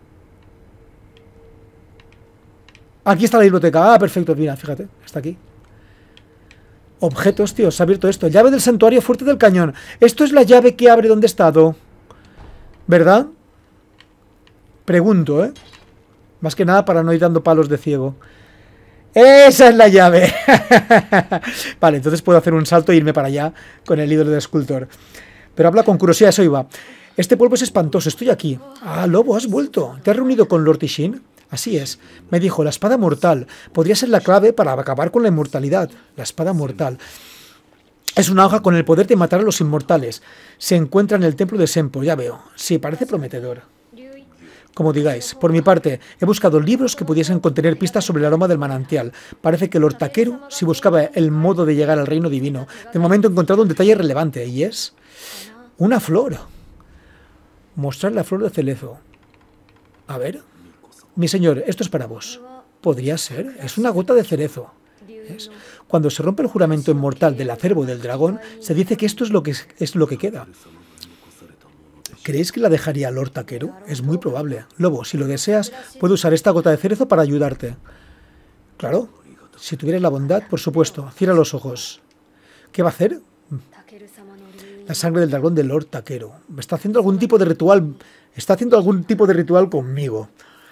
Aquí está la biblioteca. Ah, perfecto. Mira, fíjate. Está aquí. Objetos, tío. Se ha abierto esto. Llave del santuario fuerte del cañón. Esto es la llave que abre donde he estado. ¿Verdad? Pregunto, ¿eh? Más que nada para no ir dando palos de ciego. ¡Esa es la llave! Vale, entonces puedo hacer un salto e irme para allá con el ídolo del escultor. Pero habla con curiosidad, eso iba. Este polvo es espantoso, estoy aquí. Ah, lobo, has vuelto. ¿Te has reunido con Lord Tishin? Así es. Me dijo, la espada mortal. Podría ser la clave para acabar con la inmortalidad. La espada mortal. Es una hoja con el poder de matar a los inmortales. Se encuentra en el templo de Senpo, ya veo. Sí, parece prometedor. Como digáis. Por mi parte, he buscado libros que pudiesen contener pistas sobre el aroma del manantial. Parece que Lord Takeru, si buscaba el modo de llegar al reino divino, de momento he encontrado un detalle relevante, y es una flor. Mostrar la flor de cerezo. A ver. Mi señor, esto es para vos. Podría ser. Es una gota de cerezo. ¿Es? Cuando se rompe el juramento inmortal del acervo del dragón, se dice que esto es lo que queda. ¿Creéis que la dejaría Lord Takeru? Es muy probable. Lobo, si lo deseas, puedo usar esta gota de cerezo para ayudarte. Claro. Si tuvieras la bondad, por supuesto. Cierra los ojos. ¿Qué va a hacer? La sangre del dragón de Lord Takeru. Está haciendo algún tipo de ritual. Está haciendo algún tipo de ritual conmigo.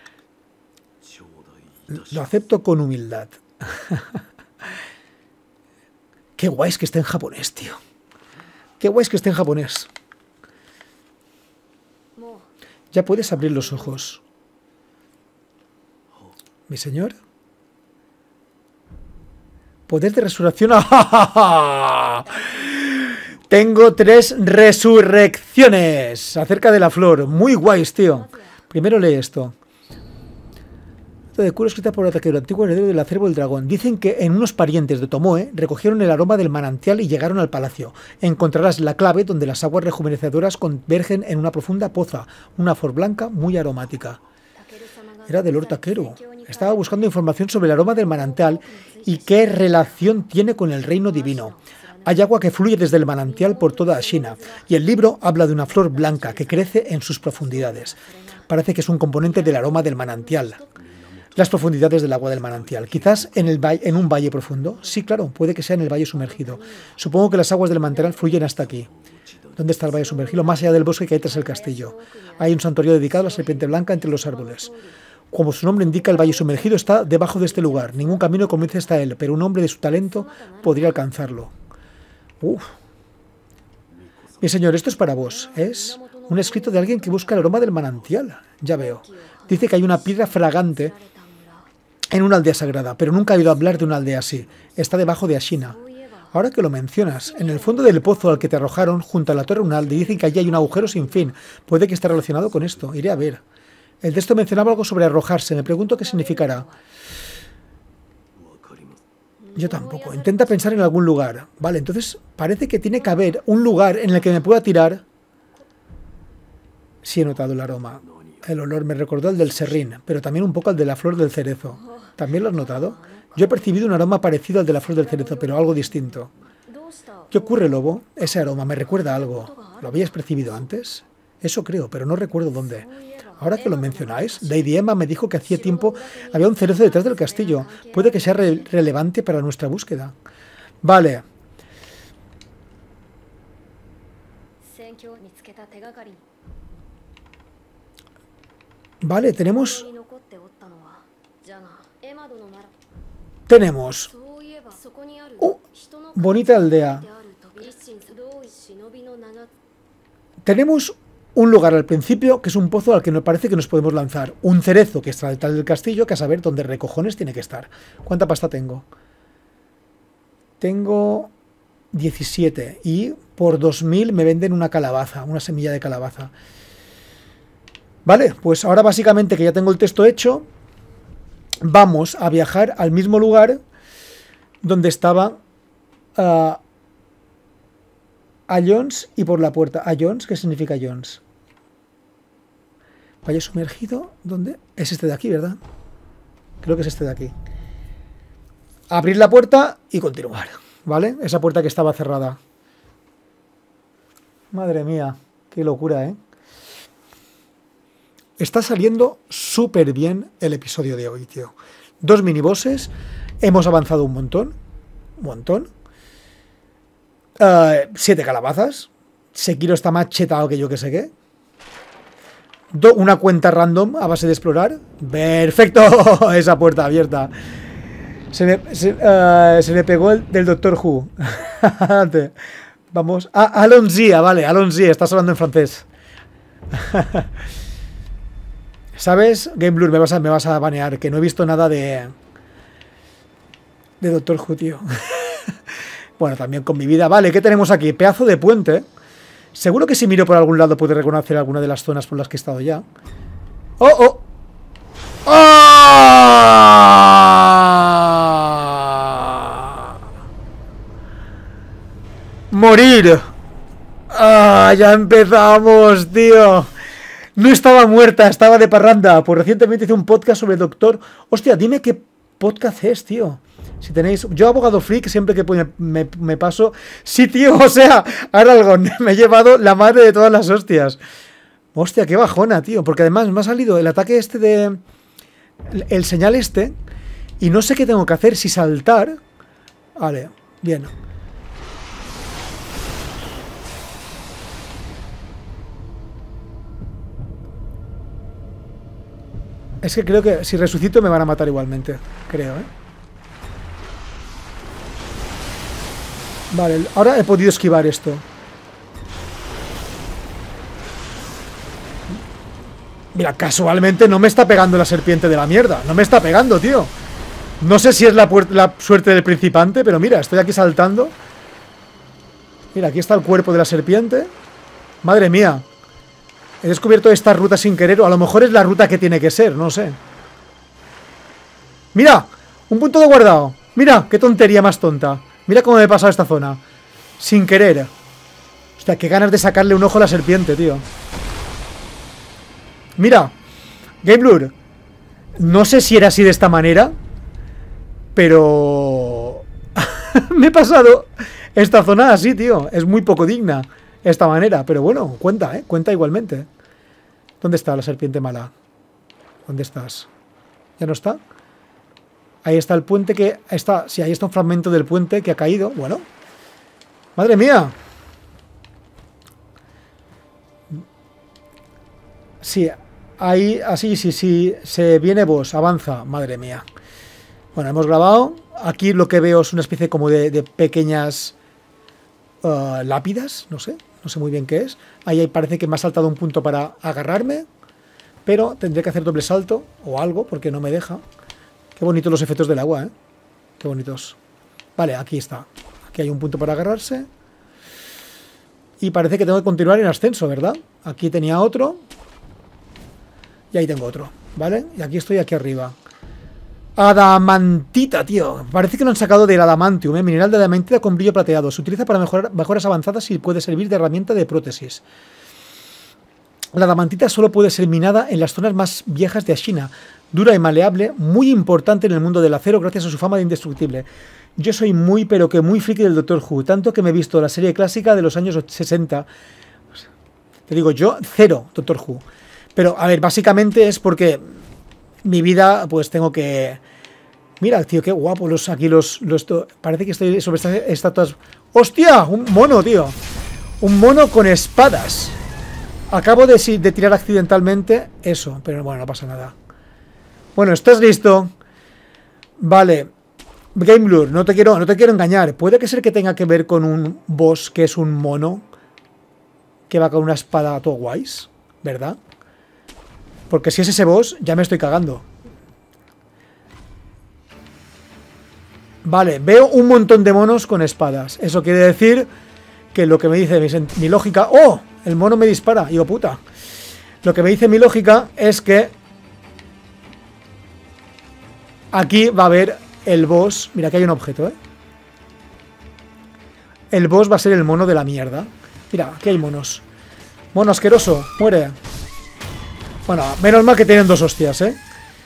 Lo acepto con humildad. Qué guay es que esté en japonés, tío. Qué guay es que esté en japonés. Ya puedes abrir los ojos. ¿Mi señor? Poder de resurrección. Tengo 3 resurrecciones acerca de la flor. Muy guays, tío. Primero lee esto. De cura escrita por Takeru, antiguo heredero del acervo del dragón. Dicen que en unos parientes de Tomoe recogieron el aroma del manantial y llegaron al palacio. Encontrarás la clave donde las aguas rejuvenecedoras convergen en una profunda poza, una flor blanca muy aromática. Era de Lord Takeru. Estaba buscando información sobre el aroma del manantial y qué relación tiene con el reino divino. Hay agua que fluye desde el manantial por toda Ashina, y el libro habla de una flor blanca que crece en sus profundidades. Parece que es un componente del aroma del manantial. Las profundidades del agua del manantial. Quizás en un valle profundo. Sí, claro, puede que sea en el valle sumergido. Supongo que las aguas del manantial fluyen hasta aquí. ¿Dónde está el valle sumergido? Más allá del bosque que hay tras el castillo. Hay un santuario dedicado a la serpiente blanca entre los árboles. Como su nombre indica, el valle sumergido está debajo de este lugar. Ningún camino comienza hasta él, pero un hombre de su talento podría alcanzarlo. Uf. Mi señor, esto es para vos. Es un escrito de alguien que busca el aroma del manantial. Ya veo. Dice que hay una piedra fragante en una aldea sagrada, pero nunca he oído hablar de una aldea así. Está debajo de Ashina. Ahora que lo mencionas, en el fondo del pozo al que te arrojaron, junto a la torre Unalde, dicen que allí hay un agujero sin fin. Puede que esté relacionado con esto. Iré a ver. El texto mencionaba algo sobre arrojarse. Me pregunto qué significará. Yo tampoco. Intenta pensar en algún lugar. Vale, entonces parece que tiene que haber un lugar en el que me pueda tirar. Sí he notado el aroma. El olor me recordó al del serrín, pero también un poco al de la flor del cerezo. ¿También lo has notado? Yo he percibido un aroma parecido al de la flor del cerezo, pero algo distinto. ¿Qué ocurre, lobo? Ese aroma me recuerda a algo. ¿Lo habías percibido antes? Eso creo, pero no recuerdo dónde. Ahora que lo mencionáis, Lady Emma me dijo que hacía tiempo había un cerezo detrás del castillo. Puede que sea relevante para nuestra búsqueda. Vale. Vale, tenemos... bonita aldea. Tenemos un lugar al principio que es un pozo al que nos parece que nos podemos lanzar. Un cerezo que está detrás del castillo, que a saber dónde recojones tiene que estar. ¿Cuánta pasta tengo? Tengo 17 y por 2000 me venden una calabaza, una semilla de calabaza. Vale, pues ahora básicamente que ya tengo el texto hecho, vamos a viajar al mismo lugar donde estaba a Jones y por la puerta. ¿A Jones? ¿Qué significa Jones? Valle sumergido. ¿Dónde? Es este de aquí, ¿verdad? Creo que es este de aquí. Abrir la puerta y continuar, ¿vale? Esa puerta que estaba cerrada. Madre mía, qué locura, ¿eh? Está saliendo súper bien el episodio de hoy, tío. 2 minibosses. Hemos avanzado un montón. Un montón. 7 calabazas. Sekiro está más chetado que yo que sé qué. Una cuenta random a base de explorar. ¡Perfecto! Esa puerta abierta. Se le pegó el del Doctor Who. Vamos. Ah, Alonzia, vale. Alonzia, estás hablando en francés. ¿Sabes? Game Blur, me vas a banear. Que no he visto nada de Doctor Who, tío. Bueno, también con mi vida. Vale, ¿qué tenemos aquí? Pedazo de puente. Seguro que si miro por algún lado puedo reconocer alguna de las zonas por las que he estado ya. ¡Oh, oh! ¡Ah! ¡Morir! ¡Ah! ¡Ya empezamos, tío! No estaba muerta, estaba de parranda. Pues recientemente hice un podcast sobre el doctor... Hostia, dime qué podcast es, tío. Si tenéis... Yo, Abogado Freak, siempre que me paso... Sí, tío, o sea, Aragorn, me he llevado la madre de todas las hostias. Hostia, qué bajona, tío. Porque además me ha salido el ataque este de... El señal este. Y no sé qué tengo que hacer, si saltar... Vale, bien. Es que creo que si resucito me van a matar igualmente. Creo, ¿eh? Vale, ahora he podido esquivar esto. Mira, casualmente no me está pegando la serpiente de la mierda. No me está pegando, tío. No sé si es la suerte del principante, pero mira, estoy aquí saltando. Mira, aquí está el cuerpo de la serpiente. Madre mía. He descubierto esta ruta sin querer, o a lo mejor es la ruta que tiene que ser, no sé. ¡Mira! Un punto de guardado. Mira, qué tontería más tonta. Mira cómo me he pasado esta zona. Sin querer. Hostia, qué ganas de sacarle un ojo a la serpiente, tío. Mira. Game Blur. No sé si era así de esta manera, pero... me he pasado esta zona así, tío. Es muy poco digna esta manera, pero bueno, cuenta, ¿eh? Cuenta igualmente. ¿Dónde está la serpiente mala? ¿Dónde estás? ¿Ya no está? Ahí está el puente que está... Sí, ahí está un fragmento del puente que ha caído. Bueno. ¡Madre mía! Sí, ahí... Así, sí. Se viene boss, avanza. Madre mía. Bueno, hemos grabado. Aquí lo que veo es una especie como de pequeñas... lápidas, no sé muy bien qué es. Ahí parece que me ha saltado un punto para agarrarme, pero tendré que hacer doble salto o algo porque no me deja. Qué bonitos los efectos del agua, qué bonitos. Vale, aquí está. Aquí hay un punto para agarrarse y parece que tengo que continuar en ascenso, ¿verdad? Aquí tenía otro y ahí tengo otro, ¿vale? Y aquí estoy, aquí arriba. Adamantita, tío. Parece que lo han sacado del adamantium, mineral de adamantita con brillo plateado. Se utiliza para mejorar mejoras avanzadas y puede servir de herramienta de prótesis. La adamantita solo puede ser minada en las zonas más viejas de Ashina. Dura y maleable, muy importante en el mundo del acero gracias a su fama de indestructible. Yo soy muy, pero que muy friki del Doctor Who, tanto que me he visto la serie clásica de los años 60. Te digo, yo cero Doctor Who. Pero, a ver, básicamente es porque mi vida, pues tengo que... Mira, tío, qué guapo aquí los parece que estoy sobre estas estatuas. ¡Hostia! Un mono, tío. Un mono con espadas. Acabo de tirar accidentalmente eso, pero bueno, no pasa nada. Bueno, ¿estás listo? Vale. Game Blur, no te quiero engañar. Puede que ser que tenga que ver con un boss que es un mono que va con una espada a todo guays, ¿verdad? Porque si es ese boss, ya me estoy cagando. Vale, veo un montón de monos con espadas. Eso quiere decir que lo que me dice mi lógica... ¡Oh! El mono me dispara. Digo, puta. Lo que me dice mi lógica es que aquí va a haber el boss. Mira, aquí hay un objeto, ¿eh? El boss va a ser el mono de la mierda. Mira, aquí hay monos. Mono asqueroso, muere. Bueno, menos mal que tienen 2 hostias, ¿eh?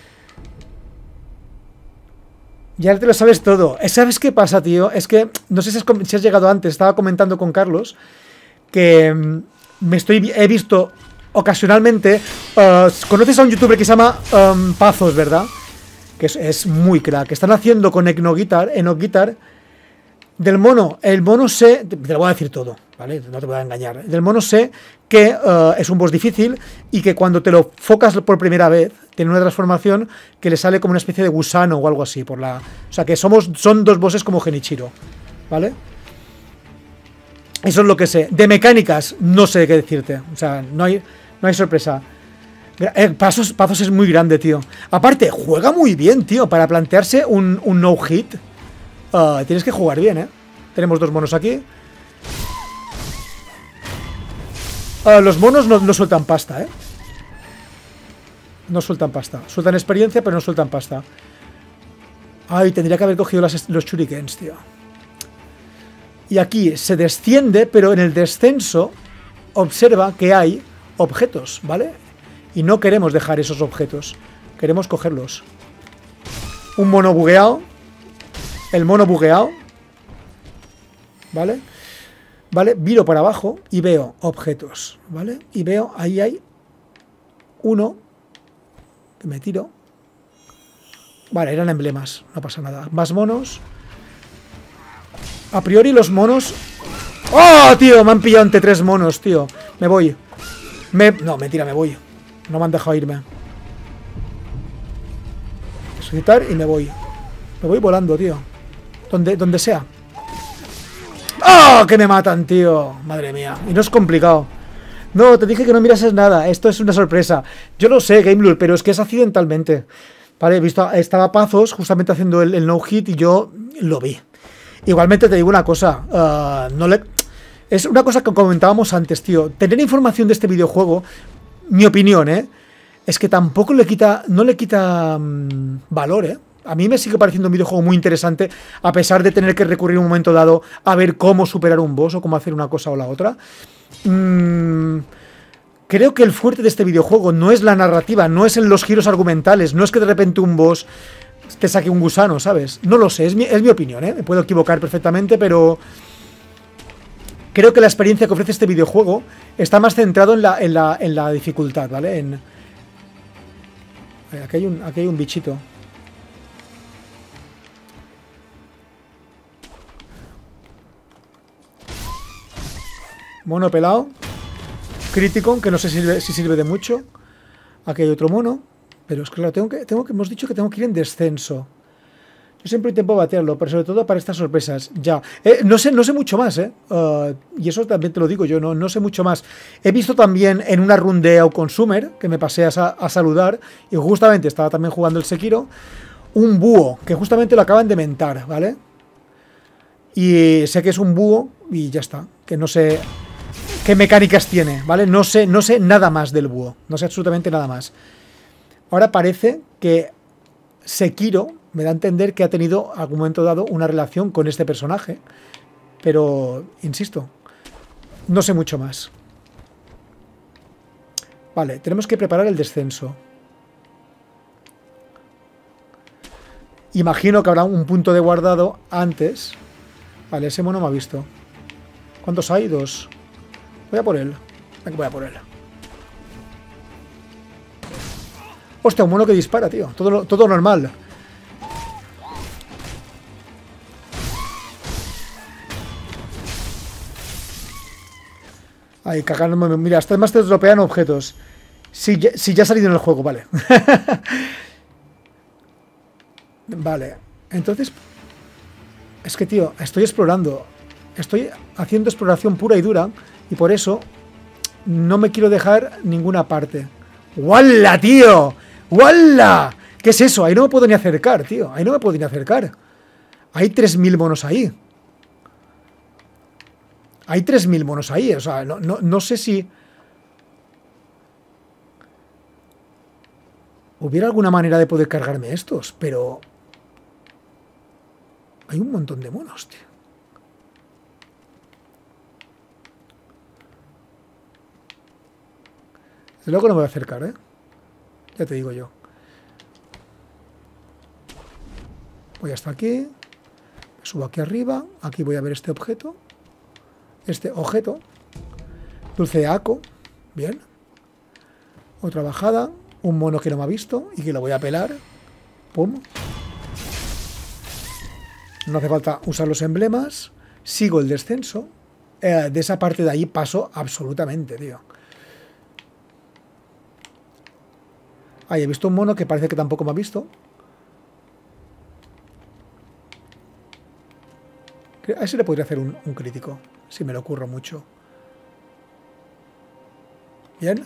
Ya te lo sabes todo. ¿Sabes qué pasa, tío? Es que, no sé si has llegado antes, estaba comentando con Carlos que he visto ocasionalmente... ¿conoces a un youtuber que se llama Pazos, verdad? Que es muy crack. Están haciendo con Enoguitar del mono. El mono sé... Te lo voy a decir todo, ¿vale? No te voy a engañar. Del mono sé que es un boss difícil y que cuando te lo focas por primera vez tiene una transformación que le sale como una especie de gusano o algo así. O sea que son 2 bosses como Genichiro, ¿vale? Eso es lo que sé. De mecánicas no sé qué decirte. O sea, no hay sorpresa. Pazos es muy grande, tío. Aparte, juega muy bien, tío. Para plantearse un no-hit, tienes que jugar bien, ¿eh? Tenemos 2 monos aquí. Los monos no sueltan pasta, ¿eh? No sueltan pasta. Sueltan experiencia, pero no sueltan pasta. Ay, tendría que haber cogido los shurikens, tío. Y aquí se desciende, pero en el descenso observa que hay objetos, ¿vale? Y no queremos dejar esos objetos. Queremos cogerlos. Un mono bugueado. El mono bugueado. ¿Vale? ¿Vale? Viro para abajo y veo objetos, ¿vale? Y veo, ahí hay uno que me tiro. Vale, eran emblemas, no pasa nada. Más monos. A priori los monos... ¡Oh, tío! Me han pillado entre 3 monos, tío. Me voy. No, mentira, me voy. No me han dejado irme. Resucitar y me voy. Me voy volando, tío. Donde sea. ¡Oh! Que me matan, tío. Madre mía. Y no es complicado. No, te dije que no mirases nada. Esto es una sorpresa. Yo lo sé, Game Blur, pero es que es accidentalmente. Vale, he visto, estaba Pazos justamente haciendo el no-hit y yo lo vi. Igualmente te digo una cosa. Es una cosa que comentábamos antes, tío. Tener información de este videojuego, mi opinión, es que tampoco no le quita valor, ¿eh? A mí me sigue pareciendo un videojuego muy interesante, a pesar de tener que recurrir en un momento dado a ver cómo superar un boss o cómo hacer una cosa o la otra. Creo que el fuerte de este videojuego no es la narrativa, no es en los giros argumentales, no es que de repente un boss te saque un gusano, ¿sabes? No lo sé, es mi opinión, ¿eh? Me puedo equivocar perfectamente, pero creo que la experiencia que ofrece este videojuego está más centrado en la dificultad, ¿vale? Aquí hay un bichito. Mono pelado. Crítico, que no sé si sirve de mucho. Aquí hay otro mono. Pero es que claro, hemos dicho que tengo que ir en descenso. Yo siempre intento batearlo, pero sobre todo para estas sorpresas. Ya. No sé mucho más, ¿eh? Y eso también te lo digo yo, no sé mucho más. He visto también en una run de Outconsumer, que me pasé a saludar, y justamente estaba también jugando el Sekiro, un búho, que justamente lo acaban de mentar, ¿vale? Y sé que es un búho, y ya está. Que no sé qué mecánicas tiene, ¿vale? No sé nada más del búho. No sé absolutamente nada más. Ahora parece que Sekiro me da a entender que ha tenido a algún momento dado una relación con este personaje. Pero, insisto, no sé mucho más. Vale, tenemos que preparar el descenso. Imagino que habrá un punto de guardado antes. Vale, ese mono me ha visto. ¿Cuántos hay? 2. Voy a por él. Aquí voy a por él. Hostia, un mono que dispara, tío. Todo normal. Ay, cagándome. Mira, hasta además te dropean objetos. Si ya ha salido en el juego, vale. Vale. Entonces... Es que, tío, estoy explorando. Estoy haciendo exploración pura y dura. Y por eso no me quiero dejar ninguna parte. ¡Wala, tío! ¡Wala! ¿Qué es eso? Ahí no me puedo ni acercar, tío. Ahí no me puedo ni acercar. Hay 3000 monos ahí. Hay 3000 monos ahí. O sea, no sé si... Hubiera alguna manera de poder cargarme estos, pero... Hay un montón de monos, tío. Desde luego no me voy a acercar, ¿eh? Ya te digo yo. Voy hasta aquí. Me subo aquí arriba. Aquí voy a ver este objeto. Este objeto. Dulce de Aco. Bien. Otra bajada. Un mono que no me ha visto y que lo voy a pelar. Pum. No hace falta usar los emblemas. Sigo el descenso. De esa parte de ahí paso absolutamente, tío. Ahí he visto un mono que parece que tampoco me ha visto. A ese le podría hacer un crítico, si me lo ocurro mucho. Bien.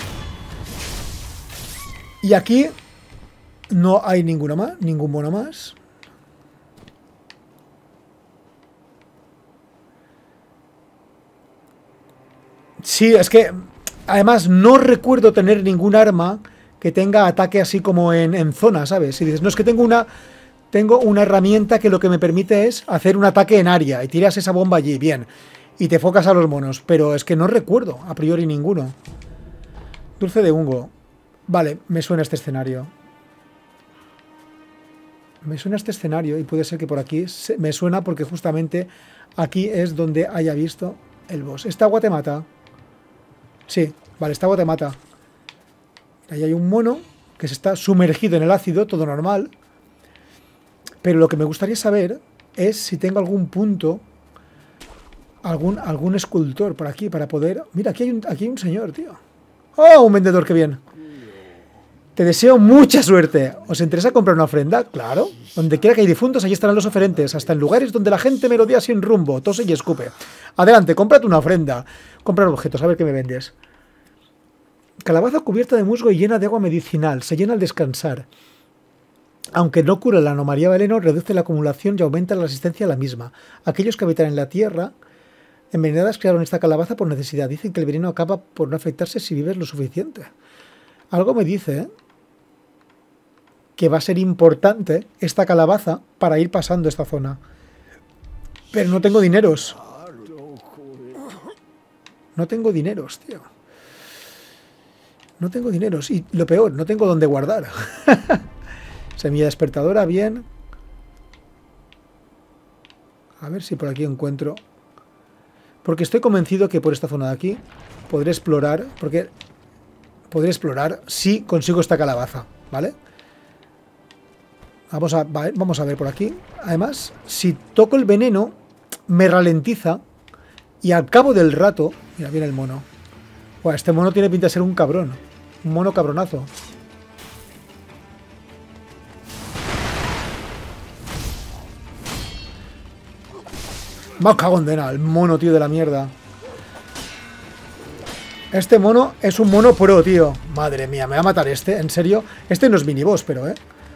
Y aquí no hay ninguno más, ningún mono más. Sí, es que además no recuerdo tener ningún arma que tenga ataque así como en zona, ¿sabes? Si dices, no, es que tengo una herramienta que lo que me permite es hacer un ataque en área y tiras esa bomba allí, bien, y te focas a los monos, pero es que no recuerdo a priori ninguno. Dulce de Hungo. Vale, me suena este escenario. Me suena este escenario y puede ser que por aquí me suena porque justamente aquí es donde haya visto el boss. ¿Esta agua te mata? Sí, vale, esta agua te mata. Ahí hay un mono que se está sumergido en el ácido, todo normal. Pero lo que me gustaría saber es si tengo algún punto, algún escultor por aquí para poder... Mira, aquí hay un señor, tío. ¡Oh, un vendedor, qué bien! Te deseo mucha suerte. ¿Os interesa comprar una ofrenda? Claro. Donde quiera que hay difuntos, allí estarán los oferentes. Hasta en lugares donde la gente merodea sin rumbo, tose y escupe. Adelante, cómprate una ofrenda. Comprar objetos, a ver qué me vendes. Calabaza cubierta de musgo y llena de agua medicinal. Se llena al descansar. Aunque no cura la anomalía veneno, reduce la acumulación y aumenta la resistencia a la misma. Aquellos que habitan en la tierra envenenadas crearon esta calabaza por necesidad. Dicen que el veneno acaba por no afectarse si vives lo suficiente. Algo me dice que va a ser importante esta calabaza para ir pasando esta zona. Pero no tengo dineros. No tengo dineros, tío. No tengo dineros. Y lo peor, no tengo dónde guardar. Semilla despertadora, bien. A ver si por aquí encuentro... Porque estoy convencido que por esta zona de aquí podré explorar. Porque podré explorar si consigo esta calabaza, ¿vale? Vamos a ver por aquí. Además, si toco el veneno, me ralentiza. Y al cabo del rato... Mira, viene el mono. Buah, este mono tiene pinta de ser un cabrón. Un mono cabronazo. Me cago en dena, el mono, tío, de la mierda. Este mono es un mono pro, tío. Madre mía, me va a matar este, en serio. Este no es miniboss, pero,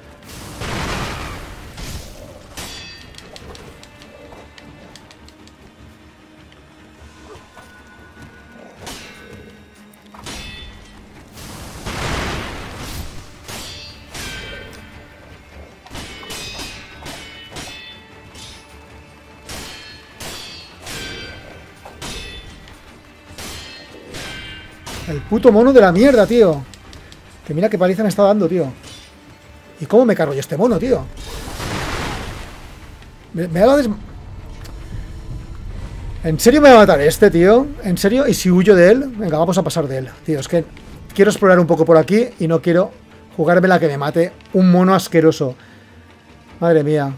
El puto mono de la mierda, tío. Que mira qué paliza me está dando, tío. ¿Y cómo me cargo yo este mono, tío? Me da la ¿En serio me va a matar este, tío? ¿En serio? ¿Y si huyo de él? Venga, vamos a pasar de él. Tío, es que quiero explorar un poco por aquí y no quiero jugármela que me mate un mono asqueroso. Madre mía.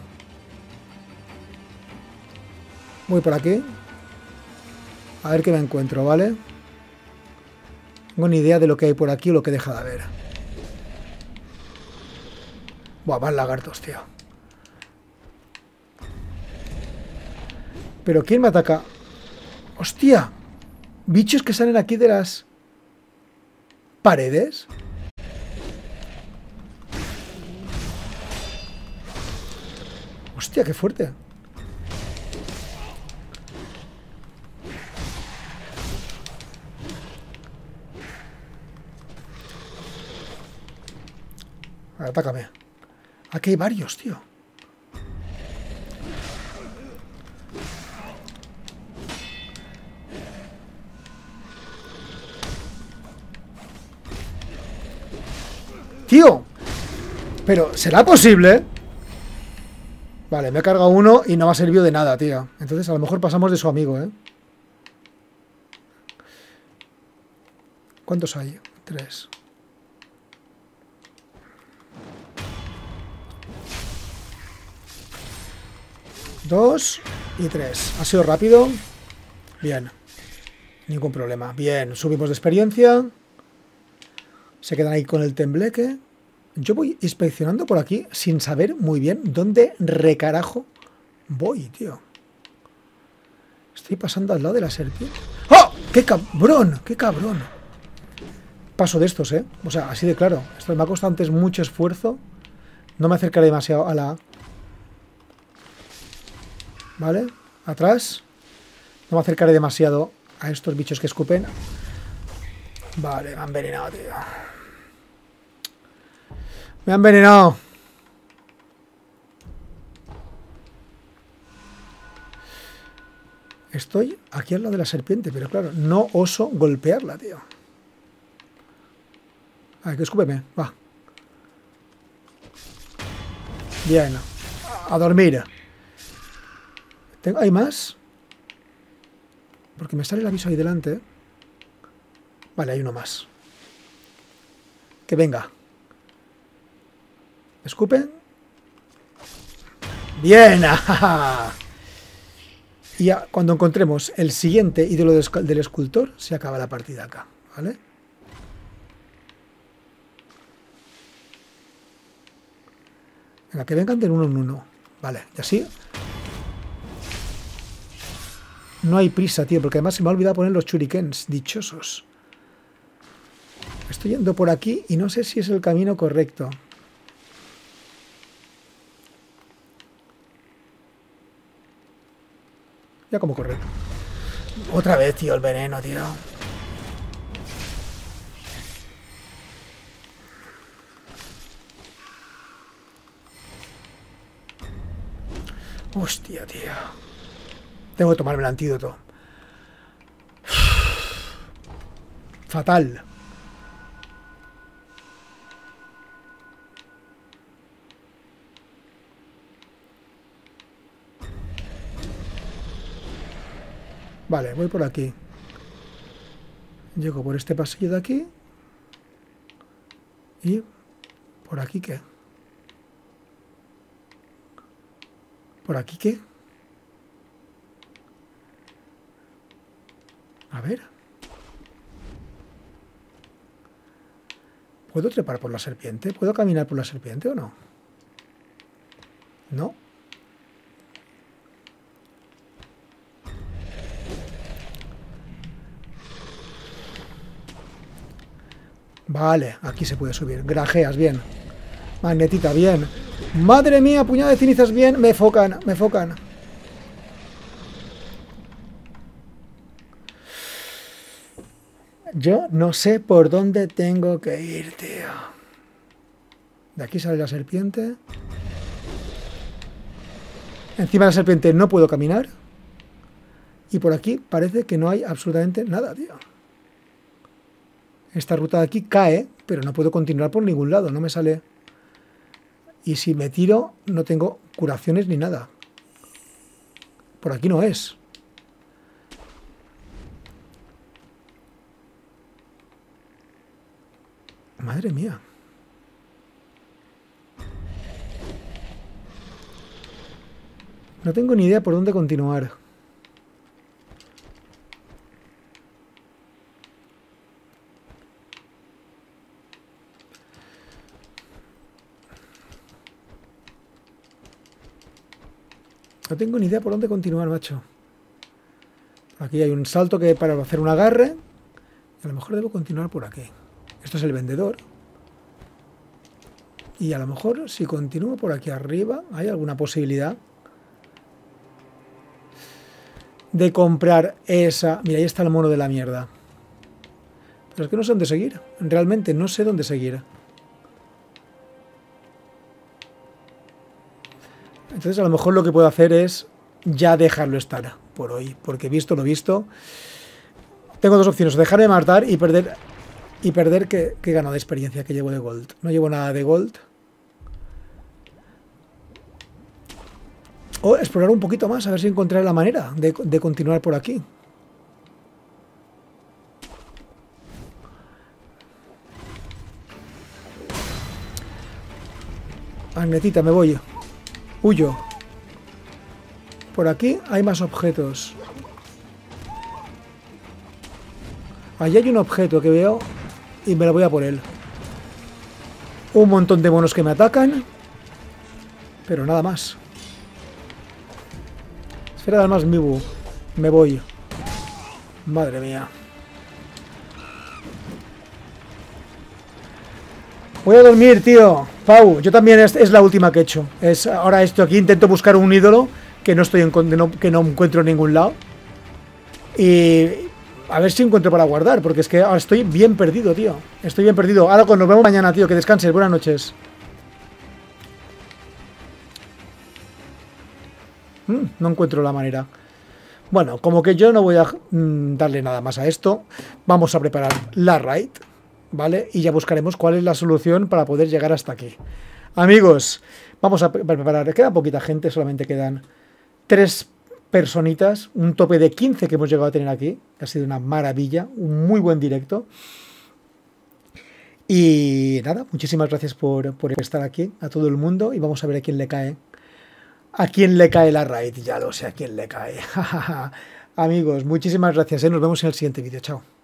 Voy por aquí. A ver qué me encuentro, ¿vale? No tengo ni idea de lo que hay por aquí o lo que deja de haber. Buah, más lagartos, tío. ¿Pero quién me ataca? ¡Hostia! Bichos que salen aquí de las paredes. ¡Hostia, qué fuerte! Atácame. Aquí hay varios, tío. ¡Tío! Pero, ¿será posible? Vale, me he cargado uno y no me ha servido de nada, tío. Entonces a lo mejor pasamos de su amigo, ¿eh? ¿Cuántos hay? 3. Dos y 3. Ha sido rápido. Bien. Ningún problema. Bien, subimos de experiencia. Se quedan ahí con el tembleque. Yo voy inspeccionando por aquí sin saber muy bien dónde recarajo voy, tío. Estoy pasando al lado de la serpiente. ¡Oh! ¡Qué cabrón! ¡Qué cabrón! Paso de estos, ¿eh? O sea, así de claro. Esto me ha costado antes mucho esfuerzo. No me acercaré demasiado a la... ¿Vale? Atrás. No me acercaré demasiado a estos bichos que escupen. Vale, me han envenenado, tío. Me han envenenado. Estoy aquí al lado de la serpiente, pero claro, no oso golpearla, tío. A ver, que escúpeme, va. Bien. A dormir. ¿Hay más? Porque me sale el aviso ahí delante. Vale, hay uno más. Que venga. ¿Escupen? ¡Bien! Y ya cuando encontremos el siguiente ídolo del escultor, se acaba la partida acá, ¿vale? Venga, que vengan de uno en uno. Vale, y así. No hay prisa, tío, porque además se me ha olvidado poner los shurikens, dichosos. Estoy yendo por aquí y no sé si es el camino correcto. Ya como correr. Otra vez, tío, el veneno, tío. Hostia, tío. Tengo que tomarme el antídoto. Fatal. Vale, voy por aquí. Llego por este pasillo de aquí. Y... ¿por aquí qué? ¿Por aquí qué? A ver. ¿Puedo trepar por la serpiente? ¿Puedo caminar por la serpiente o no? No. Vale, aquí se puede subir. Grajeas, bien. Magnetita, bien. Madre mía, puñado de cenizas, bien. Me focan, me focan. Yo no sé por dónde tengo que ir, tío. De aquí sale la serpiente. Encima de la serpiente no puedo caminar. Y por aquí parece que no hay absolutamente nada, tío. Esta ruta de aquí cae, pero no puedo continuar por ningún lado. No me sale... Y si me tiro, no tengo curaciones ni nada. Por aquí no es. Madre mía. No tengo ni idea por dónde continuar. No tengo ni idea por dónde continuar, macho. Aquí hay un salto que para hacer un agarre. A lo mejor debo continuar por aquí. Esto es el vendedor. Y a lo mejor si continúo por aquí arriba, hay alguna posibilidad de comprar esa... Mira, ahí está el mono de la mierda. Pero es que no sé dónde seguir. Realmente no sé dónde seguir. Entonces a lo mejor lo que puedo hacer es ya dejarlo estar por hoy. Porque visto lo visto, tengo dos opciones. Dejar de matar y perder que gano de experiencia, que llevo de gold. No llevo nada de gold. O explorar un poquito más, a ver si encontraré la manera de continuar por aquí. Agnetita, me voy. Huyo. Por aquí hay más objetos. Allí hay un objeto que veo y me lo voy a por él. Un montón de monos que me atacan, pero nada más. Esfera de almas Mibu. Me voy. Madre mía. Voy a dormir, tío. Pau, yo también es la última que he hecho. Ahora esto aquí, intento buscar un ídolo que no encuentro en ningún lado. Y a ver si encuentro para guardar, porque es que ahora estoy bien perdido, tío. Estoy bien perdido. Ahora nos vemos mañana, tío. Que descanses. Buenas noches. No encuentro la manera. Bueno, como que yo no voy a darle nada más a esto. Vamos a preparar la raid, ¿vale? Y ya buscaremos cuál es la solución para poder llegar hasta aquí. Amigos, vamos a preparar. Queda poquita gente, solamente quedan 3 personitas. Un tope de 15 que hemos llegado a tener aquí. Ha sido una maravilla, un muy buen directo. Y nada, muchísimas gracias por estar aquí, a todo el mundo. Y vamos a ver a quién le cae. ¿A quién le cae la raid? Ya lo sé a quién le cae. Amigos, muchísimas gracias. Nos vemos en el siguiente vídeo. Chao.